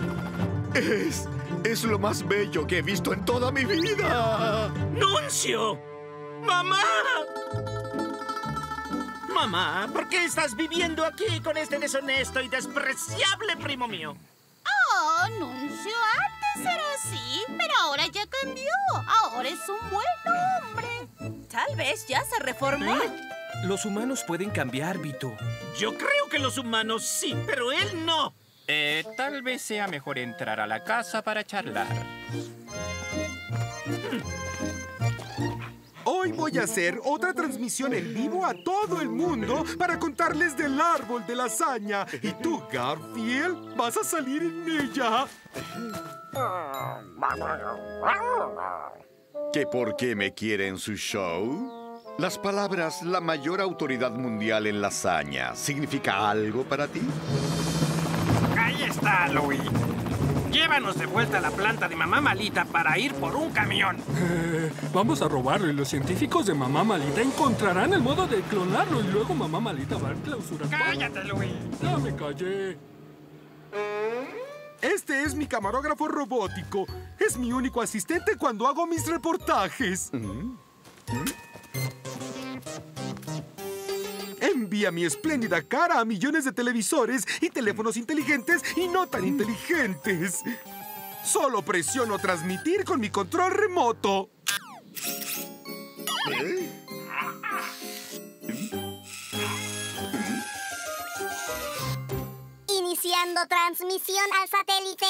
Speaker 3: Es lo más bello que he visto en toda mi vida.
Speaker 1: ¡Nuncio! ¡Mamá! Mamá, ¿por qué estás viviendo aquí con este deshonesto y despreciable primo mío?
Speaker 11: Oh, Nuncio, antes era así, pero ahora ya cambió. Ahora es un buen hombre.
Speaker 4: Tal vez ya se reformó.
Speaker 13: Los humanos pueden cambiar, Vito.
Speaker 1: Yo creo que los humanos sí, pero él no.
Speaker 2: Tal vez sea mejor entrar a la casa para charlar.
Speaker 14: Hoy voy a hacer otra transmisión en vivo a todo el mundo para contarles del árbol de lasaña. Y tú, Garfield, vas a salir en ella.
Speaker 3: ¿Que por qué me quiere en su show? Las palabras "la mayor autoridad mundial en lasaña" ¿significa algo para ti?
Speaker 15: Ahí está, Louie. Llévanos de vuelta a la planta de Mamá Malita para ir por un camión.
Speaker 10: Vamos a robarlo y los científicos de Mamá Malita encontrarán el modo de clonarlo y luego Mamá Malita va a clausurar.
Speaker 15: ¡Cállate, Louie!
Speaker 10: Ya me callé.
Speaker 14: Este es mi camarógrafo robótico. Es mi único asistente cuando hago mis reportajes. Envía mi espléndida cara a millones de televisores y teléfonos inteligentes y no tan inteligentes. Solo presiono transmitir con mi control remoto.
Speaker 5: Iniciando transmisión al satélite.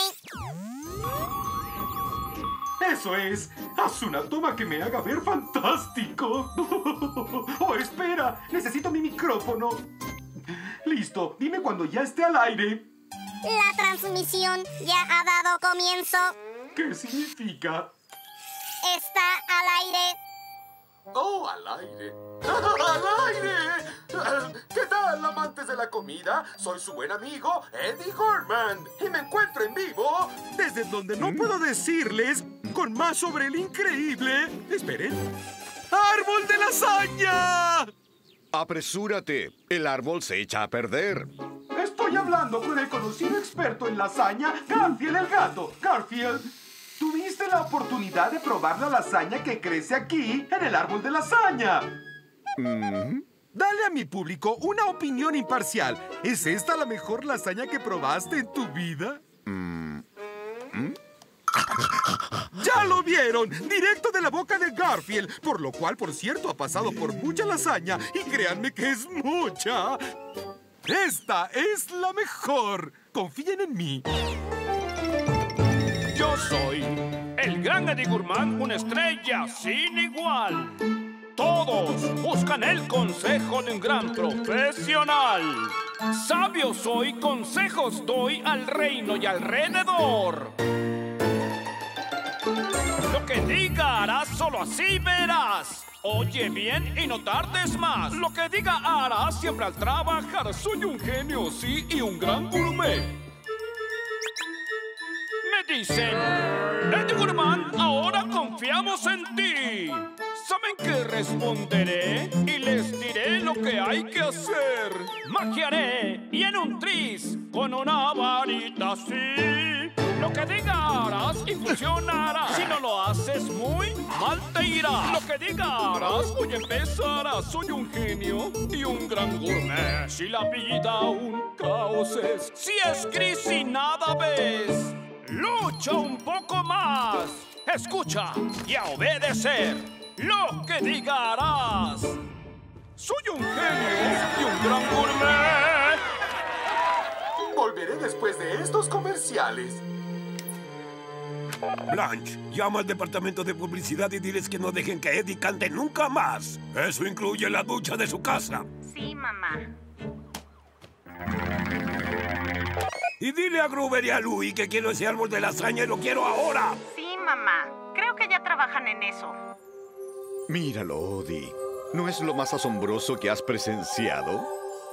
Speaker 14: Eso es. Haz una toma que me haga ver fantástico. Oh, espera. Necesito mi micrófono. Listo. Dime cuando ya esté al aire.
Speaker 5: La transmisión ya ha dado comienzo.
Speaker 14: ¿Qué significa?
Speaker 5: Está al aire.
Speaker 18: ¡Oh, al aire! ¡Al aire! ¿Qué tal, amantes de la comida? Soy su buen amigo, Eddie Gorman. Y me encuentro en vivo
Speaker 14: desde donde no puedo decirles con más sobre el increíble... Esperen. ¡Árbol de lasaña!
Speaker 3: Apresúrate. El árbol se echa a perder.
Speaker 14: Estoy hablando con el conocido experto en lasaña, Garfield el gato. Garfield, ¿tuviste la oportunidad de probar la lasaña que crece aquí, en el árbol de lasaña? Dale a mi público una opinión imparcial. ¿Es esta la mejor lasaña que probaste en tu vida? ¡Ya lo vieron! Directo de la boca de Garfield. Por lo cual, por cierto, ha pasado por mucha lasaña. Y créanme que es mucha. Esta es la mejor. Confíen en mí.
Speaker 21: Yo soy el gran Eddie Gourmand, una estrella sin igual. Todos buscan el consejo de un gran profesional. Sabio soy, consejos doy al reino y alrededor. Lo que diga harás, solo así verás. Oye bien y no tardes más. Lo que diga harás siempre al trabajar. Soy un genio, sí, y un gran gourmet. Me dicen, Eddie Gourmand, ahora confiamos en ti. ¿Saben qué responderé? Y les diré lo que hay que hacer. Magiaré y en un tris con una varita así. Lo que diga harás y funcionará. Si no lo haces muy mal te irá. Lo que diga harás, hoy empezarás. Soy un genio y un gran gourmet. Si la vida un caos es, si es gris y nada ves, lucha un poco más. Escucha y a obedecer. Lo que diga harás. Soy un genio y un gran gourmet.
Speaker 18: Volveré después de estos comerciales.
Speaker 8: Blanche, llama al departamento de publicidad y diles que no dejen que Eddie cante nunca más. Eso incluye la ducha de su casa.
Speaker 16: Sí, mamá.
Speaker 8: Y dile a Gruber y a Louie que quiero ese árbol de lasaña y lo quiero ahora.
Speaker 16: Sí, mamá. Creo que ya trabajan en eso.
Speaker 3: Míralo, Odie. ¿No es lo más asombroso que has presenciado?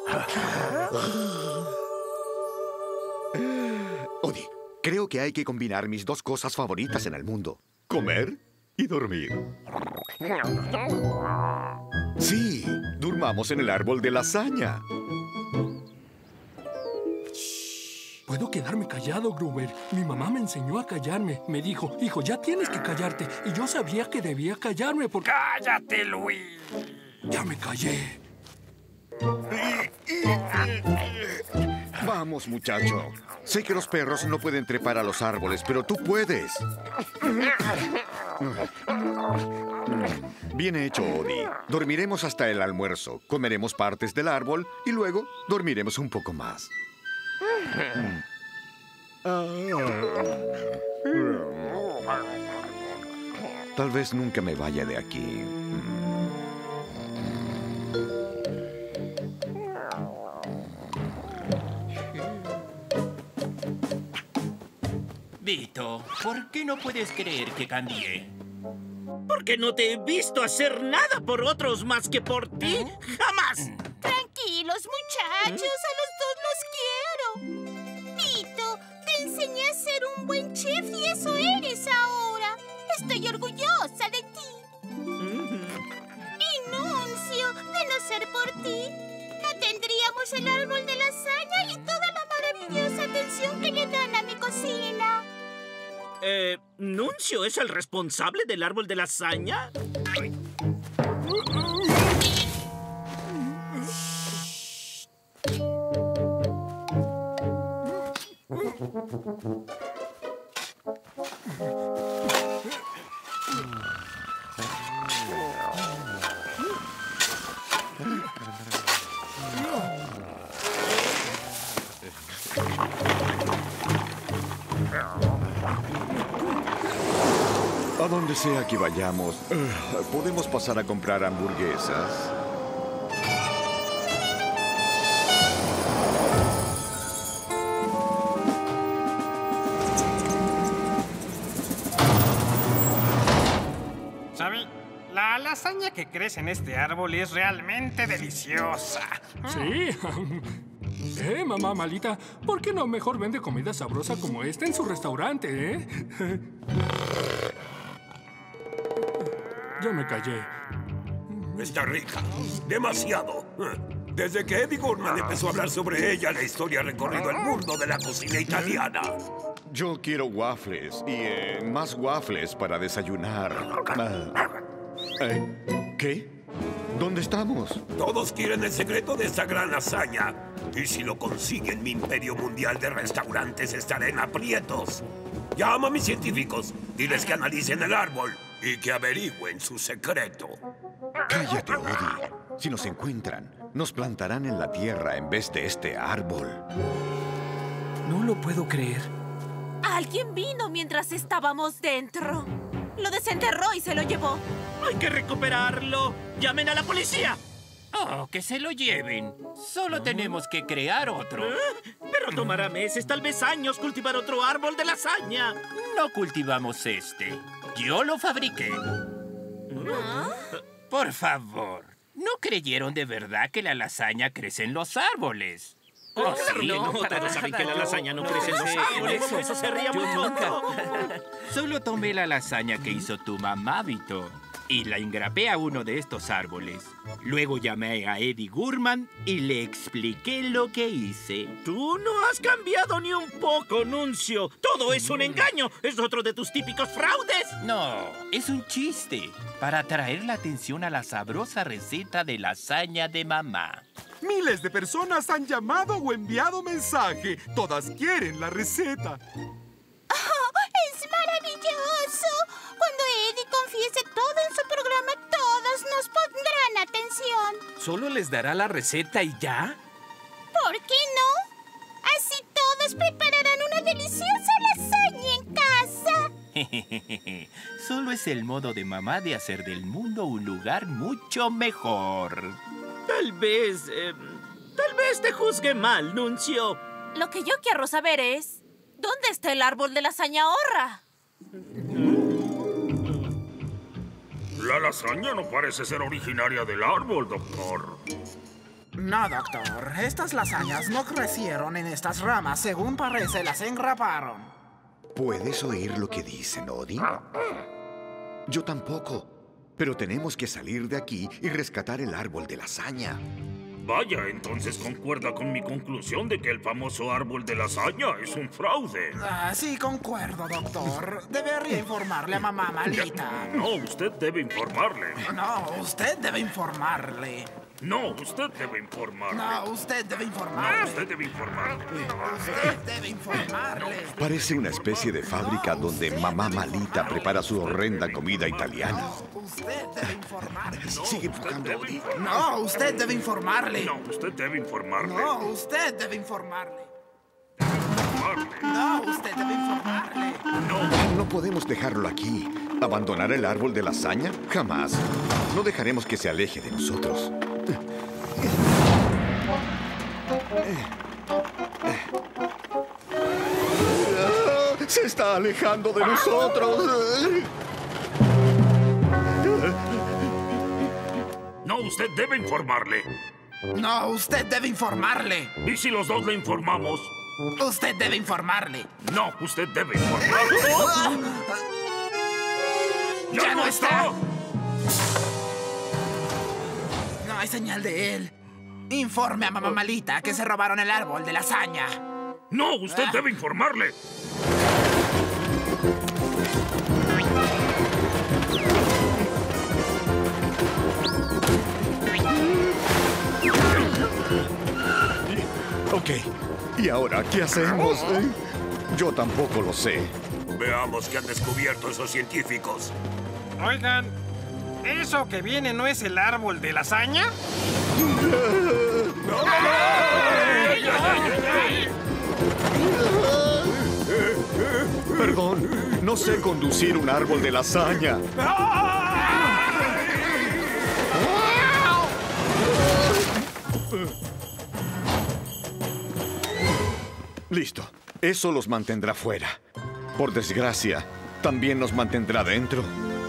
Speaker 3: Odie, creo que hay que combinar mis dos cosas favoritas en el mundo. Comer y dormir. Sí, durmamos en el árbol de lasaña.
Speaker 10: Puedo quedarme callado, Gruber. Mi mamá me enseñó a callarme. Me dijo, hijo, ya tienes que callarte. Y yo sabía que debía callarme porque...
Speaker 15: ¡Cállate, Louie!
Speaker 10: Ya me callé.
Speaker 3: Vamos, muchacho. Sé que los perros no pueden trepar a los árboles, pero tú puedes. Bien hecho, Odie. Dormiremos hasta el almuerzo, comeremos partes del árbol y luego dormiremos un poco más. Tal vez nunca me vaya de aquí.
Speaker 2: Vito, ¿por qué no puedes creer que cambié?
Speaker 1: Porque no te he visto hacer nada por otros más que por ti. ¡Jamás!
Speaker 11: Tranquilos, muchachos. A los dos los quiero. Vito, te enseñé a ser un buen chef y eso eres ahora. Estoy orgullosa de ti. Y Nuncio, de no ser por ti, no tendríamos el árbol de lasaña y toda la maravillosa atención que le dan a mi cocina.
Speaker 1: ¿Nuncio es el responsable del árbol de lasaña?
Speaker 3: A donde sea que vayamos, ¿podemos pasar a comprar hamburguesas?
Speaker 15: ¿Sabe? La lasaña que crece en este árbol es realmente deliciosa.
Speaker 10: Sí. Mamá malita, ¿por qué no mejor vende comida sabrosa como esta en su restaurante, Ya me callé.
Speaker 8: Está rica. Demasiado. Desde que Eddie Gorman empezó a hablar sobre ella, la historia ha recorrido el mundo de la cocina italiana.
Speaker 3: Yo quiero waffles y más waffles para desayunar. ¿Qué? ¿Dónde estamos?
Speaker 8: Todos quieren el secreto de esta gran hazaña. Y si lo consiguen, mi imperio mundial de restaurantes estará en aprietos. Llama a mis científicos. Diles que analicen el árbol y que averigüen su secreto.
Speaker 3: Cállate, Odie. Si nos encuentran, nos plantarán en la tierra en vez de este árbol.
Speaker 13: No lo puedo creer.
Speaker 4: Alguien vino mientras estábamos dentro. Lo desenterró y se lo llevó.
Speaker 1: ¡Hay que recuperarlo! ¡Llamen a la policía!
Speaker 2: Oh, que se lo lleven. Solo tenemos que crear otro.
Speaker 1: Pero tomará meses, tal vez años, cultivar otro árbol de lasaña.
Speaker 2: No cultivamos este. Yo lo fabriqué. Por favor, ¿no creyeron de verdad que la lasaña crece en los árboles?
Speaker 1: Oh, sí, no, todos saben que la lasaña no crece en los árboles. Eso sería muy tonto.
Speaker 2: Solo tomé la lasaña que hizo tu mamá, Vito, y la engrapé a uno de estos árboles. Luego llamé a Eddie Gorman y le expliqué lo que hice.
Speaker 1: Tú no has cambiado ni un poco, Nuncio. Todo es un engaño. Es otro de tus típicos fraudes.
Speaker 2: No, es un chiste para atraer la atención a la sabrosa receta de lasaña de mamá.
Speaker 14: Miles de personas han llamado o enviado mensaje. Todas quieren la receta.
Speaker 11: ¡Oh, es maravilloso! Cuando Eddie confiese todo en su programa, todos nos pondrán atención.
Speaker 13: ¿Solo les dará la receta y ya?
Speaker 11: ¿Por qué no? Así todos prepararán una deliciosa lasaña en casa.
Speaker 2: Solo es el modo de mamá de hacer del mundo un lugar mucho mejor.
Speaker 1: Tal vez te juzgue mal, Nuncio.
Speaker 4: Lo que yo quiero saber es, ¿dónde está el árbol de lasaña ahora?
Speaker 8: La lasaña no parece ser originaria del árbol, doctor.
Speaker 6: No, doctor. Estas lasañas no crecieron en estas ramas. Según parece, las engraparon.
Speaker 3: ¿Puedes oír lo que dicen, Odie? Yo tampoco. Pero tenemos que salir de aquí y rescatar el árbol de lasaña.
Speaker 8: Vaya, entonces concuerda con mi conclusión de que el famoso árbol de lasaña es un fraude.
Speaker 6: Sí, concuerdo, doctor. Debería informarle a mamá malita.
Speaker 8: No, usted debe informarle.
Speaker 6: No, usted debe informarle.
Speaker 8: No, usted debe informarle.
Speaker 6: No, usted debe informarle.
Speaker 8: No, usted debe informarle.
Speaker 6: Usted debe informarle.
Speaker 3: Parece una especie de fábrica donde mamá malita prepara su horrenda comida italiana.
Speaker 6: Usted debe informarle.
Speaker 3: Sigue enfocando, Odie.
Speaker 6: No, usted debe informarle.
Speaker 8: No, usted debe informarle.
Speaker 6: No, usted debe informarle. No, usted debe informarle.
Speaker 3: No podemos dejarlo aquí. ¿Abandonar el árbol de lasaña? Jamás. No dejaremos que se aleje de nosotros. Se está alejando de nosotros.
Speaker 8: No, usted debe informarle.
Speaker 6: No, usted debe informarle.
Speaker 8: ¿Y si los dos le informamos?
Speaker 6: Usted debe informarle.
Speaker 8: No, usted debe informarle.
Speaker 6: ¡Ya no está! No hay señal de él. Informe a mamá Malita que se robaron el árbol de lasaña.
Speaker 8: No, usted debe informarle.
Speaker 3: Ok, ¿y ahora qué hacemos? Yo tampoco lo sé.
Speaker 8: Veamos qué han descubierto esos científicos.
Speaker 15: Oigan, ¿eso que viene no es el árbol de lasaña?
Speaker 3: Perdón, no sé conducir un árbol de lasaña. Listo. Eso los mantendrá fuera. Por desgracia, también nos mantendrá dentro.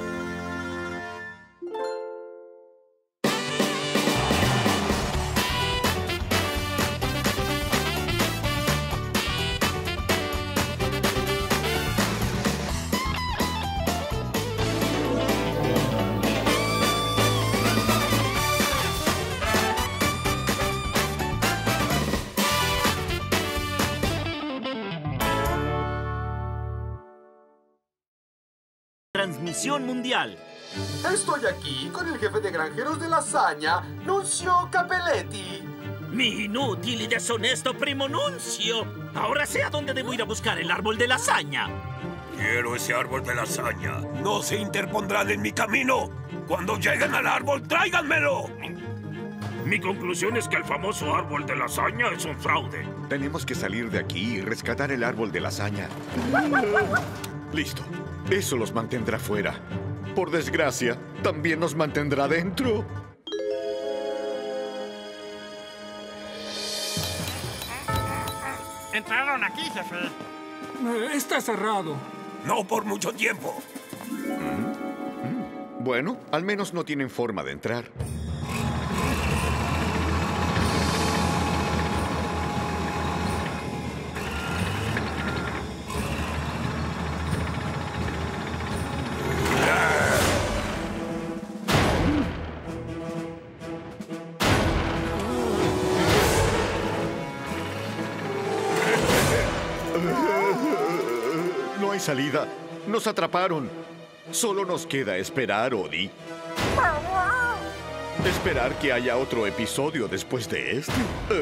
Speaker 1: Transmisión mundial.
Speaker 18: Estoy aquí con el jefe de granjeros de lasaña, Nunzio Capelletti.
Speaker 1: Mi inútil y deshonesto primo Nunzio. Ahora sé a dónde debo ir a buscar el árbol de lasaña.
Speaker 8: Quiero ese árbol de lasaña. No se interpondrán en mi camino. Cuando lleguen al árbol, tráiganmelo. Mi conclusión es que el famoso árbol de lasaña es un fraude.
Speaker 3: Tenemos que salir de aquí y rescatar el árbol de lasaña. Listo. Eso los mantendrá fuera. Por desgracia, también nos mantendrá dentro.
Speaker 15: Entraron aquí, jefe.
Speaker 10: Está cerrado.
Speaker 8: No por mucho tiempo.
Speaker 3: Bueno, al menos no tienen forma de entrar. No hay salida. Nos atraparon. Solo nos queda esperar, Odie. Esperar que haya otro episodio después de este.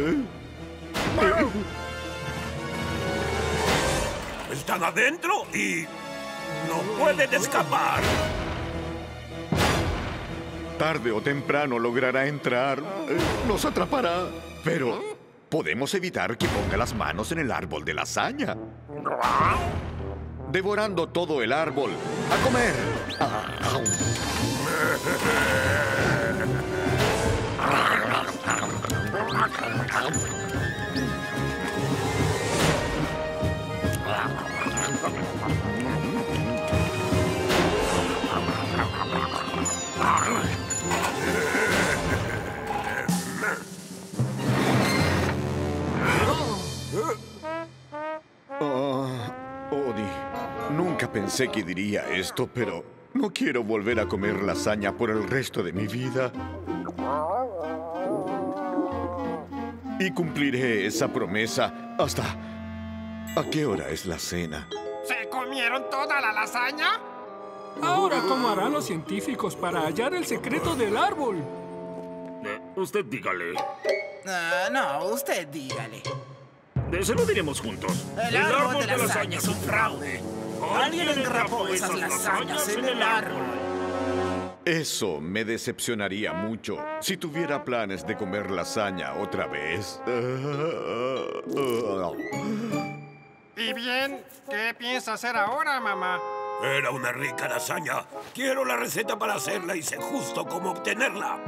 Speaker 8: Están adentro y no pueden escapar.
Speaker 3: Tarde o temprano logrará entrar. Nos atrapará. Pero podemos evitar que ponga las manos en el árbol de lasaña. Devorando todo el árbol. ¡A comer! Odie, nunca pensé que diría esto, pero no quiero volver a comer lasaña por el resto de mi vida. Y cumpliré esa promesa hasta... ¿A qué hora es la cena?
Speaker 15: ¿Se comieron toda la lasaña?
Speaker 10: Ahora, ¿cómo harán los científicos para hallar el secreto del árbol?
Speaker 8: Usted dígale.
Speaker 6: No, usted dígale.
Speaker 8: Se lo diremos juntos.
Speaker 6: El árbol de lasaña es un fraude. Alguien engrapó esas lasañas en el árbol.
Speaker 3: Eso me decepcionaría mucho si tuviera planes de comer lasaña otra vez.
Speaker 15: ¿Y bien? ¿Qué piensa hacer ahora, mamá?
Speaker 8: Era una rica lasaña. Quiero la receta para hacerla y sé justo cómo obtenerla.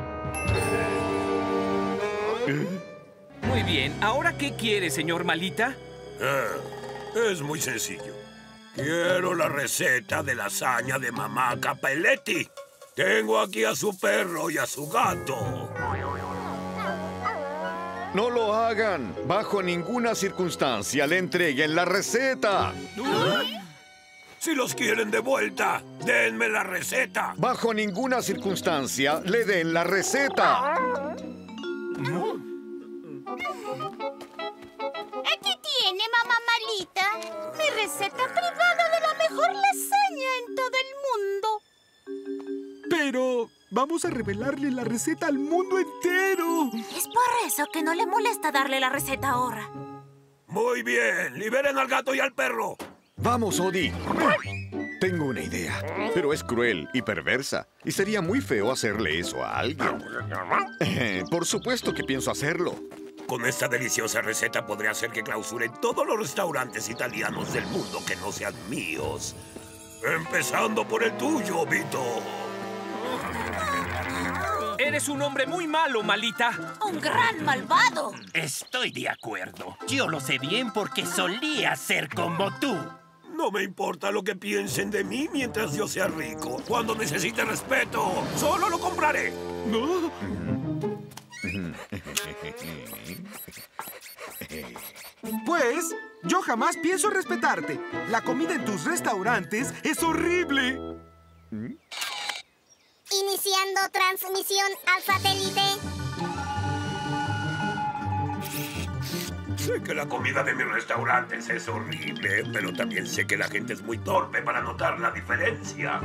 Speaker 13: Muy bien. ¿Ahora qué quiere, señor Malita?
Speaker 8: Es muy sencillo. Quiero la receta de lasaña de mamá Capelletti. Tengo aquí a su perro y a su gato.
Speaker 3: ¡No lo hagan! Bajo ninguna circunstancia le entreguen la receta.
Speaker 8: Si los quieren de vuelta, denme la receta.
Speaker 3: Bajo ninguna circunstancia le den la receta.
Speaker 11: Aquí tiene, mamá malita. Mi receta privada de la mejor lasaña en todo el mundo.
Speaker 14: Pero vamos a revelarle la receta al mundo entero.
Speaker 4: Es por eso que no le molesta darle la receta ahora.
Speaker 8: Muy bien, liberen al gato y al perro.
Speaker 3: Vamos, Odie. Tengo una idea, pero es cruel y perversa. Y sería muy feo hacerle eso a alguien. Por supuesto que pienso hacerlo.
Speaker 8: Con esta deliciosa receta podré hacer que clausuren todos los restaurantes italianos del mundo que no sean míos. Empezando por el tuyo, Vito.
Speaker 13: Eres un hombre muy malo, Malita.
Speaker 4: ¡Un gran malvado!
Speaker 1: Estoy de acuerdo. Yo lo sé bien porque solía ser como tú.
Speaker 8: No me importa lo que piensen de mí mientras yo sea rico. Cuando necesite respeto, solo lo compraré.
Speaker 14: ¿No? Pues, yo jamás pienso respetarte. La comida en tus restaurantes es horrible.
Speaker 5: Iniciando transmisión al satélite.
Speaker 8: Sé que la comida de mis restaurantes es horrible, pero también sé que la gente es muy torpe para notar la diferencia.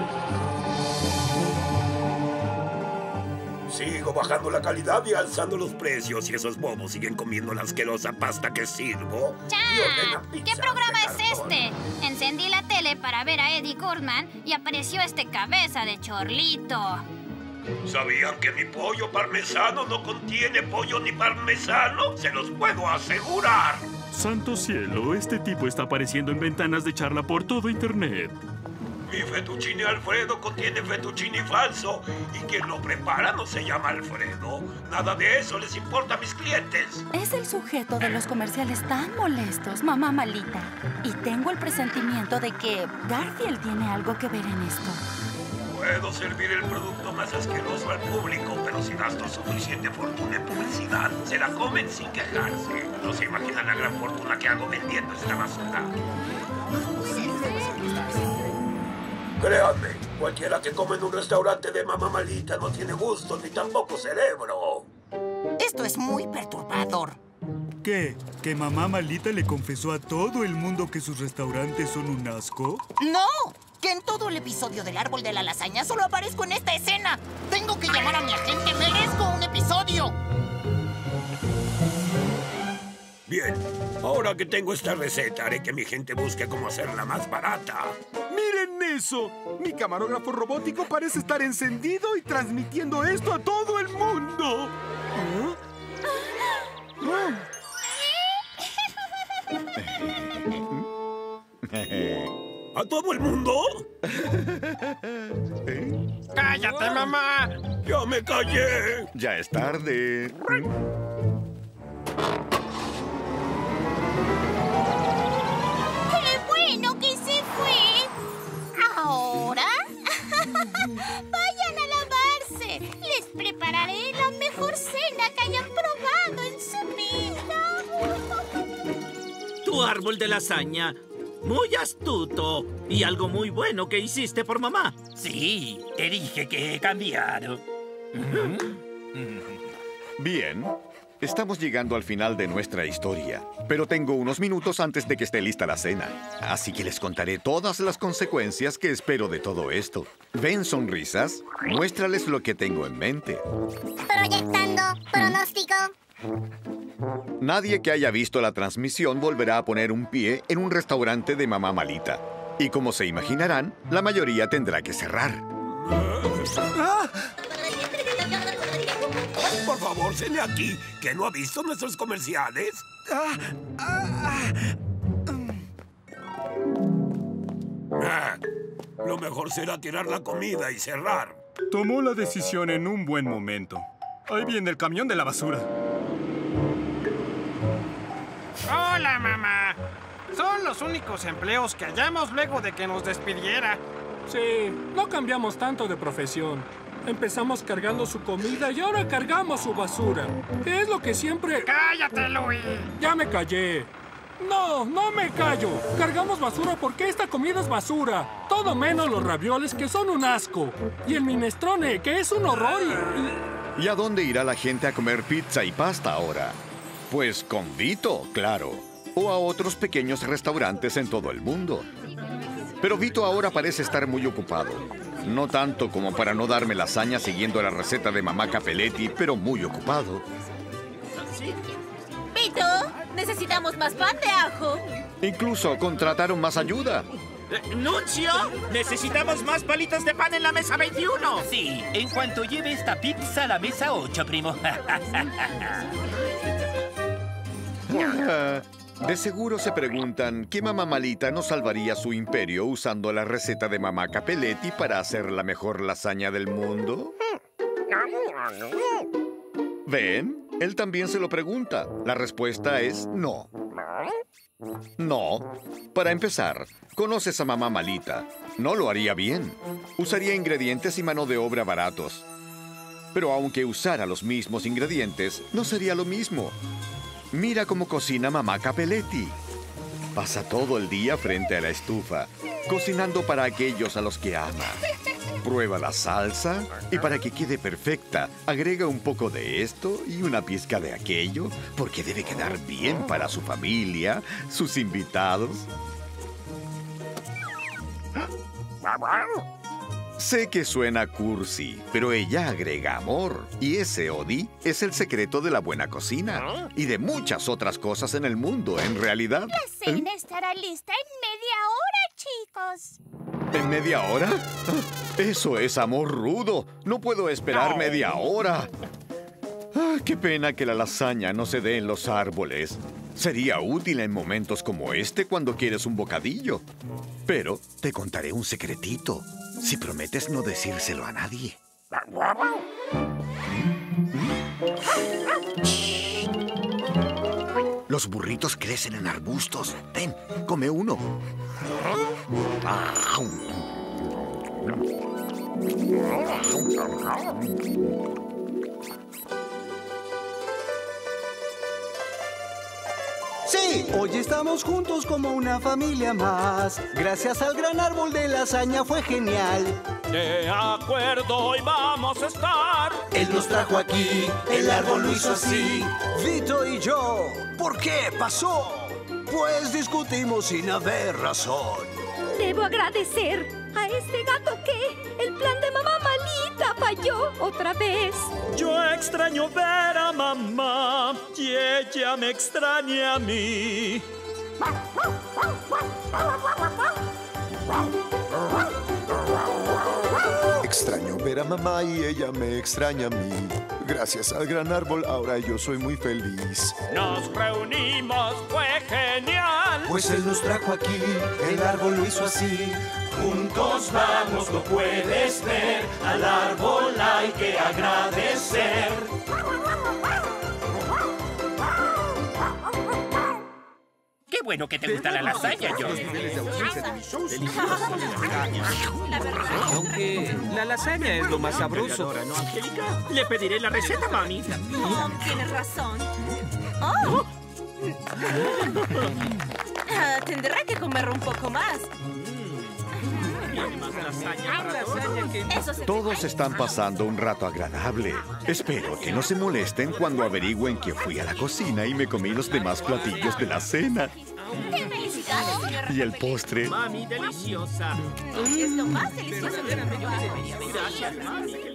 Speaker 8: Sigo bajando la calidad y alzando los precios y esos bobos siguen comiendo la asquerosa pasta que sirvo.
Speaker 5: ¿Qué programa es este? Encendí la tele para ver a Eddie Gourmand y apareció este cabeza de chorlito.
Speaker 8: ¿Sabían que mi pollo parmesano no contiene pollo ni parmesano? Se los puedo asegurar.
Speaker 20: Santo cielo, este tipo está apareciendo en ventanas de charla por todo internet.
Speaker 8: Mi fettuccine Alfredo contiene fettuccine falso y quien lo prepara no se llama Alfredo. Nada de eso les importa a mis clientes.
Speaker 19: Es el sujeto de los comerciales tan molestos, mamá malita. Y tengo el presentimiento de que Garfield tiene algo que ver en esto.
Speaker 8: Puedo servir el producto más asqueroso al público, pero si gasto suficiente fortuna en publicidad, se la comen sin quejarse. No se imaginan la gran fortuna que hago vendiendo esta basura. Créanme, cualquiera que come en un restaurante de mamá malita no tiene gusto ni tampoco cerebro.
Speaker 7: Esto es muy perturbador.
Speaker 12: ¿Qué? ¿Que mamá malita le confesó a todo el mundo que sus restaurantes son un asco?
Speaker 7: ¡No! Que en todo el episodio del árbol de la lasaña solo aparezco en esta escena. Tengo que llamar a mi agente. ¡Merezco un episodio!
Speaker 8: Bien, ahora que tengo esta receta, haré que mi gente busque cómo hacerla más barata.
Speaker 14: ¡Miren eso! Mi camarógrafo robótico parece estar encendido y transmitiendo esto a todo el mundo.
Speaker 8: ¿A todo el mundo?
Speaker 15: ¡Cállate, mamá!
Speaker 8: ¡Ya me callé!
Speaker 3: Ya es tarde.
Speaker 11: ¡Qué bueno que se fue! ¿Ahora? ¡Vayan a lavarse! Les prepararé la mejor cena que hayan probado en su vida.
Speaker 1: Tu árbol de lasaña. Muy astuto. Y algo muy bueno que hiciste por mamá. Sí, te dije que he cambiado.
Speaker 3: Bien, estamos llegando al final de nuestra historia. Pero tengo unos minutos antes de que esté lista la cena. Así que les contaré todas las consecuencias que espero de todo esto. ¿Ven sonrisas? Muéstrales lo que tengo en mente.
Speaker 5: Proyectando pronóstico.
Speaker 3: Nadie que haya visto la transmisión volverá a poner un pie en un restaurante de mamá malita. Y como se imaginarán, la mayoría tendrá que cerrar.
Speaker 8: Por favor, séle aquí, que no ha visto nuestros comerciales. Lo mejor será tirar la comida y cerrar.
Speaker 22: Tomó la decisión en un buen momento. Ahí viene el camión de la basura.
Speaker 15: ¡Hola, mamá! Son los únicos empleos que hallamos luego de que nos despidiera.
Speaker 10: Sí, no cambiamos tanto de profesión. Empezamos cargando su comida y ahora cargamos su basura. ¿Qué es lo que siempre...?
Speaker 15: ¡Cállate, Louie!
Speaker 10: Ya me callé. No, no me callo. Cargamos basura porque esta comida es basura. Todo menos los ravioles, que son un asco. Y el minestrone, que es un horror.
Speaker 3: ¿Y a dónde irá la gente a comer pizza y pasta ahora? Pues con Vito, claro. O a otros pequeños restaurantes en todo el mundo. Pero Vito ahora parece estar muy ocupado. No tanto como para no darme lasaña siguiendo la receta de mamá Capelletti, pero muy ocupado.
Speaker 4: Vito, necesitamos más pan de ajo.
Speaker 3: Incluso contrataron más ayuda.
Speaker 1: ¡Nuncio! ¡Necesitamos más palitos de pan en la mesa 21!
Speaker 2: Sí, en cuanto lleve esta pizza a la mesa 8, primo.
Speaker 3: De seguro se preguntan ¿qué mamá malita no salvaría su imperio usando la receta de mamá Capelletti para hacer la mejor lasaña del mundo? ¿Ven? Él también se lo pregunta. La respuesta es no. No. Para empezar, conoces a mamá malita. No lo haría bien. Usaría ingredientes y mano de obra baratos. Pero aunque usara los mismos ingredientes, no sería lo mismo. Mira cómo cocina mamá Capelletti. Pasa todo el día frente a la estufa, cocinando para aquellos a los que ama. Prueba la salsa y para que quede perfecta, agrega un poco de esto y una pizca de aquello, porque debe quedar bien para su familia, sus invitados. Sé que suena cursi, pero ella agrega amor. Y ese, Odie, es el secreto de la buena cocina. Y de muchas otras cosas en el mundo, en realidad.
Speaker 11: La cena estará lista en media hora, chicos.
Speaker 3: ¿En media hora? Eso es amor rudo. No puedo esperar media hora. Qué pena que la lasaña no se dé en los árboles. Sería útil en momentos como este cuando quieres un bocadillo. Pero te contaré un secretito. Si prometes no decírselo a nadie. Los burritos crecen en arbustos. Ven, come uno.
Speaker 9: Sí, hoy estamos juntos como una familia más. Gracias al gran árbol de lasaña fue genial.
Speaker 21: De acuerdo, hoy vamos a estar.
Speaker 9: Él nos trajo aquí, el árbol lo hizo así. Vito y yo, ¿por qué pasó? Pues discutimos sin haber razón.
Speaker 19: Debo agradecer a este gato que el plan de mamá malita falló otra vez.
Speaker 21: Yo extraño ver a mamá y ella me extraña a mí.
Speaker 17: Extraño ver a mamá y ella me extraña a mí. Gracias al gran árbol, ahora yo soy muy feliz.
Speaker 21: Nos reunimos, fue genial.
Speaker 9: Pues él nos trajo aquí, el árbol lo hizo así.
Speaker 21: Juntos vamos, lo puedes ver. Al árbol hay que agradecer.
Speaker 2: Qué bueno que te gusta la lasaña, John.
Speaker 13: Aunque la lasaña es lo más sabroso.
Speaker 1: ¿No, Angélica? Le pediré la receta, mami.
Speaker 4: Oh, tienes razón. Oh. Tendré que comer un poco más.
Speaker 3: Todos están pasando un rato agradable. Espero que no se molesten cuando averigüen que fui a la cocina y me comí los demás platillos de la cena.
Speaker 4: ¡Felicidades, señora!
Speaker 3: Y el postre.
Speaker 1: Mami, deliciosa.
Speaker 4: Es lo más delicioso que me he probado.
Speaker 1: Gracias, mami.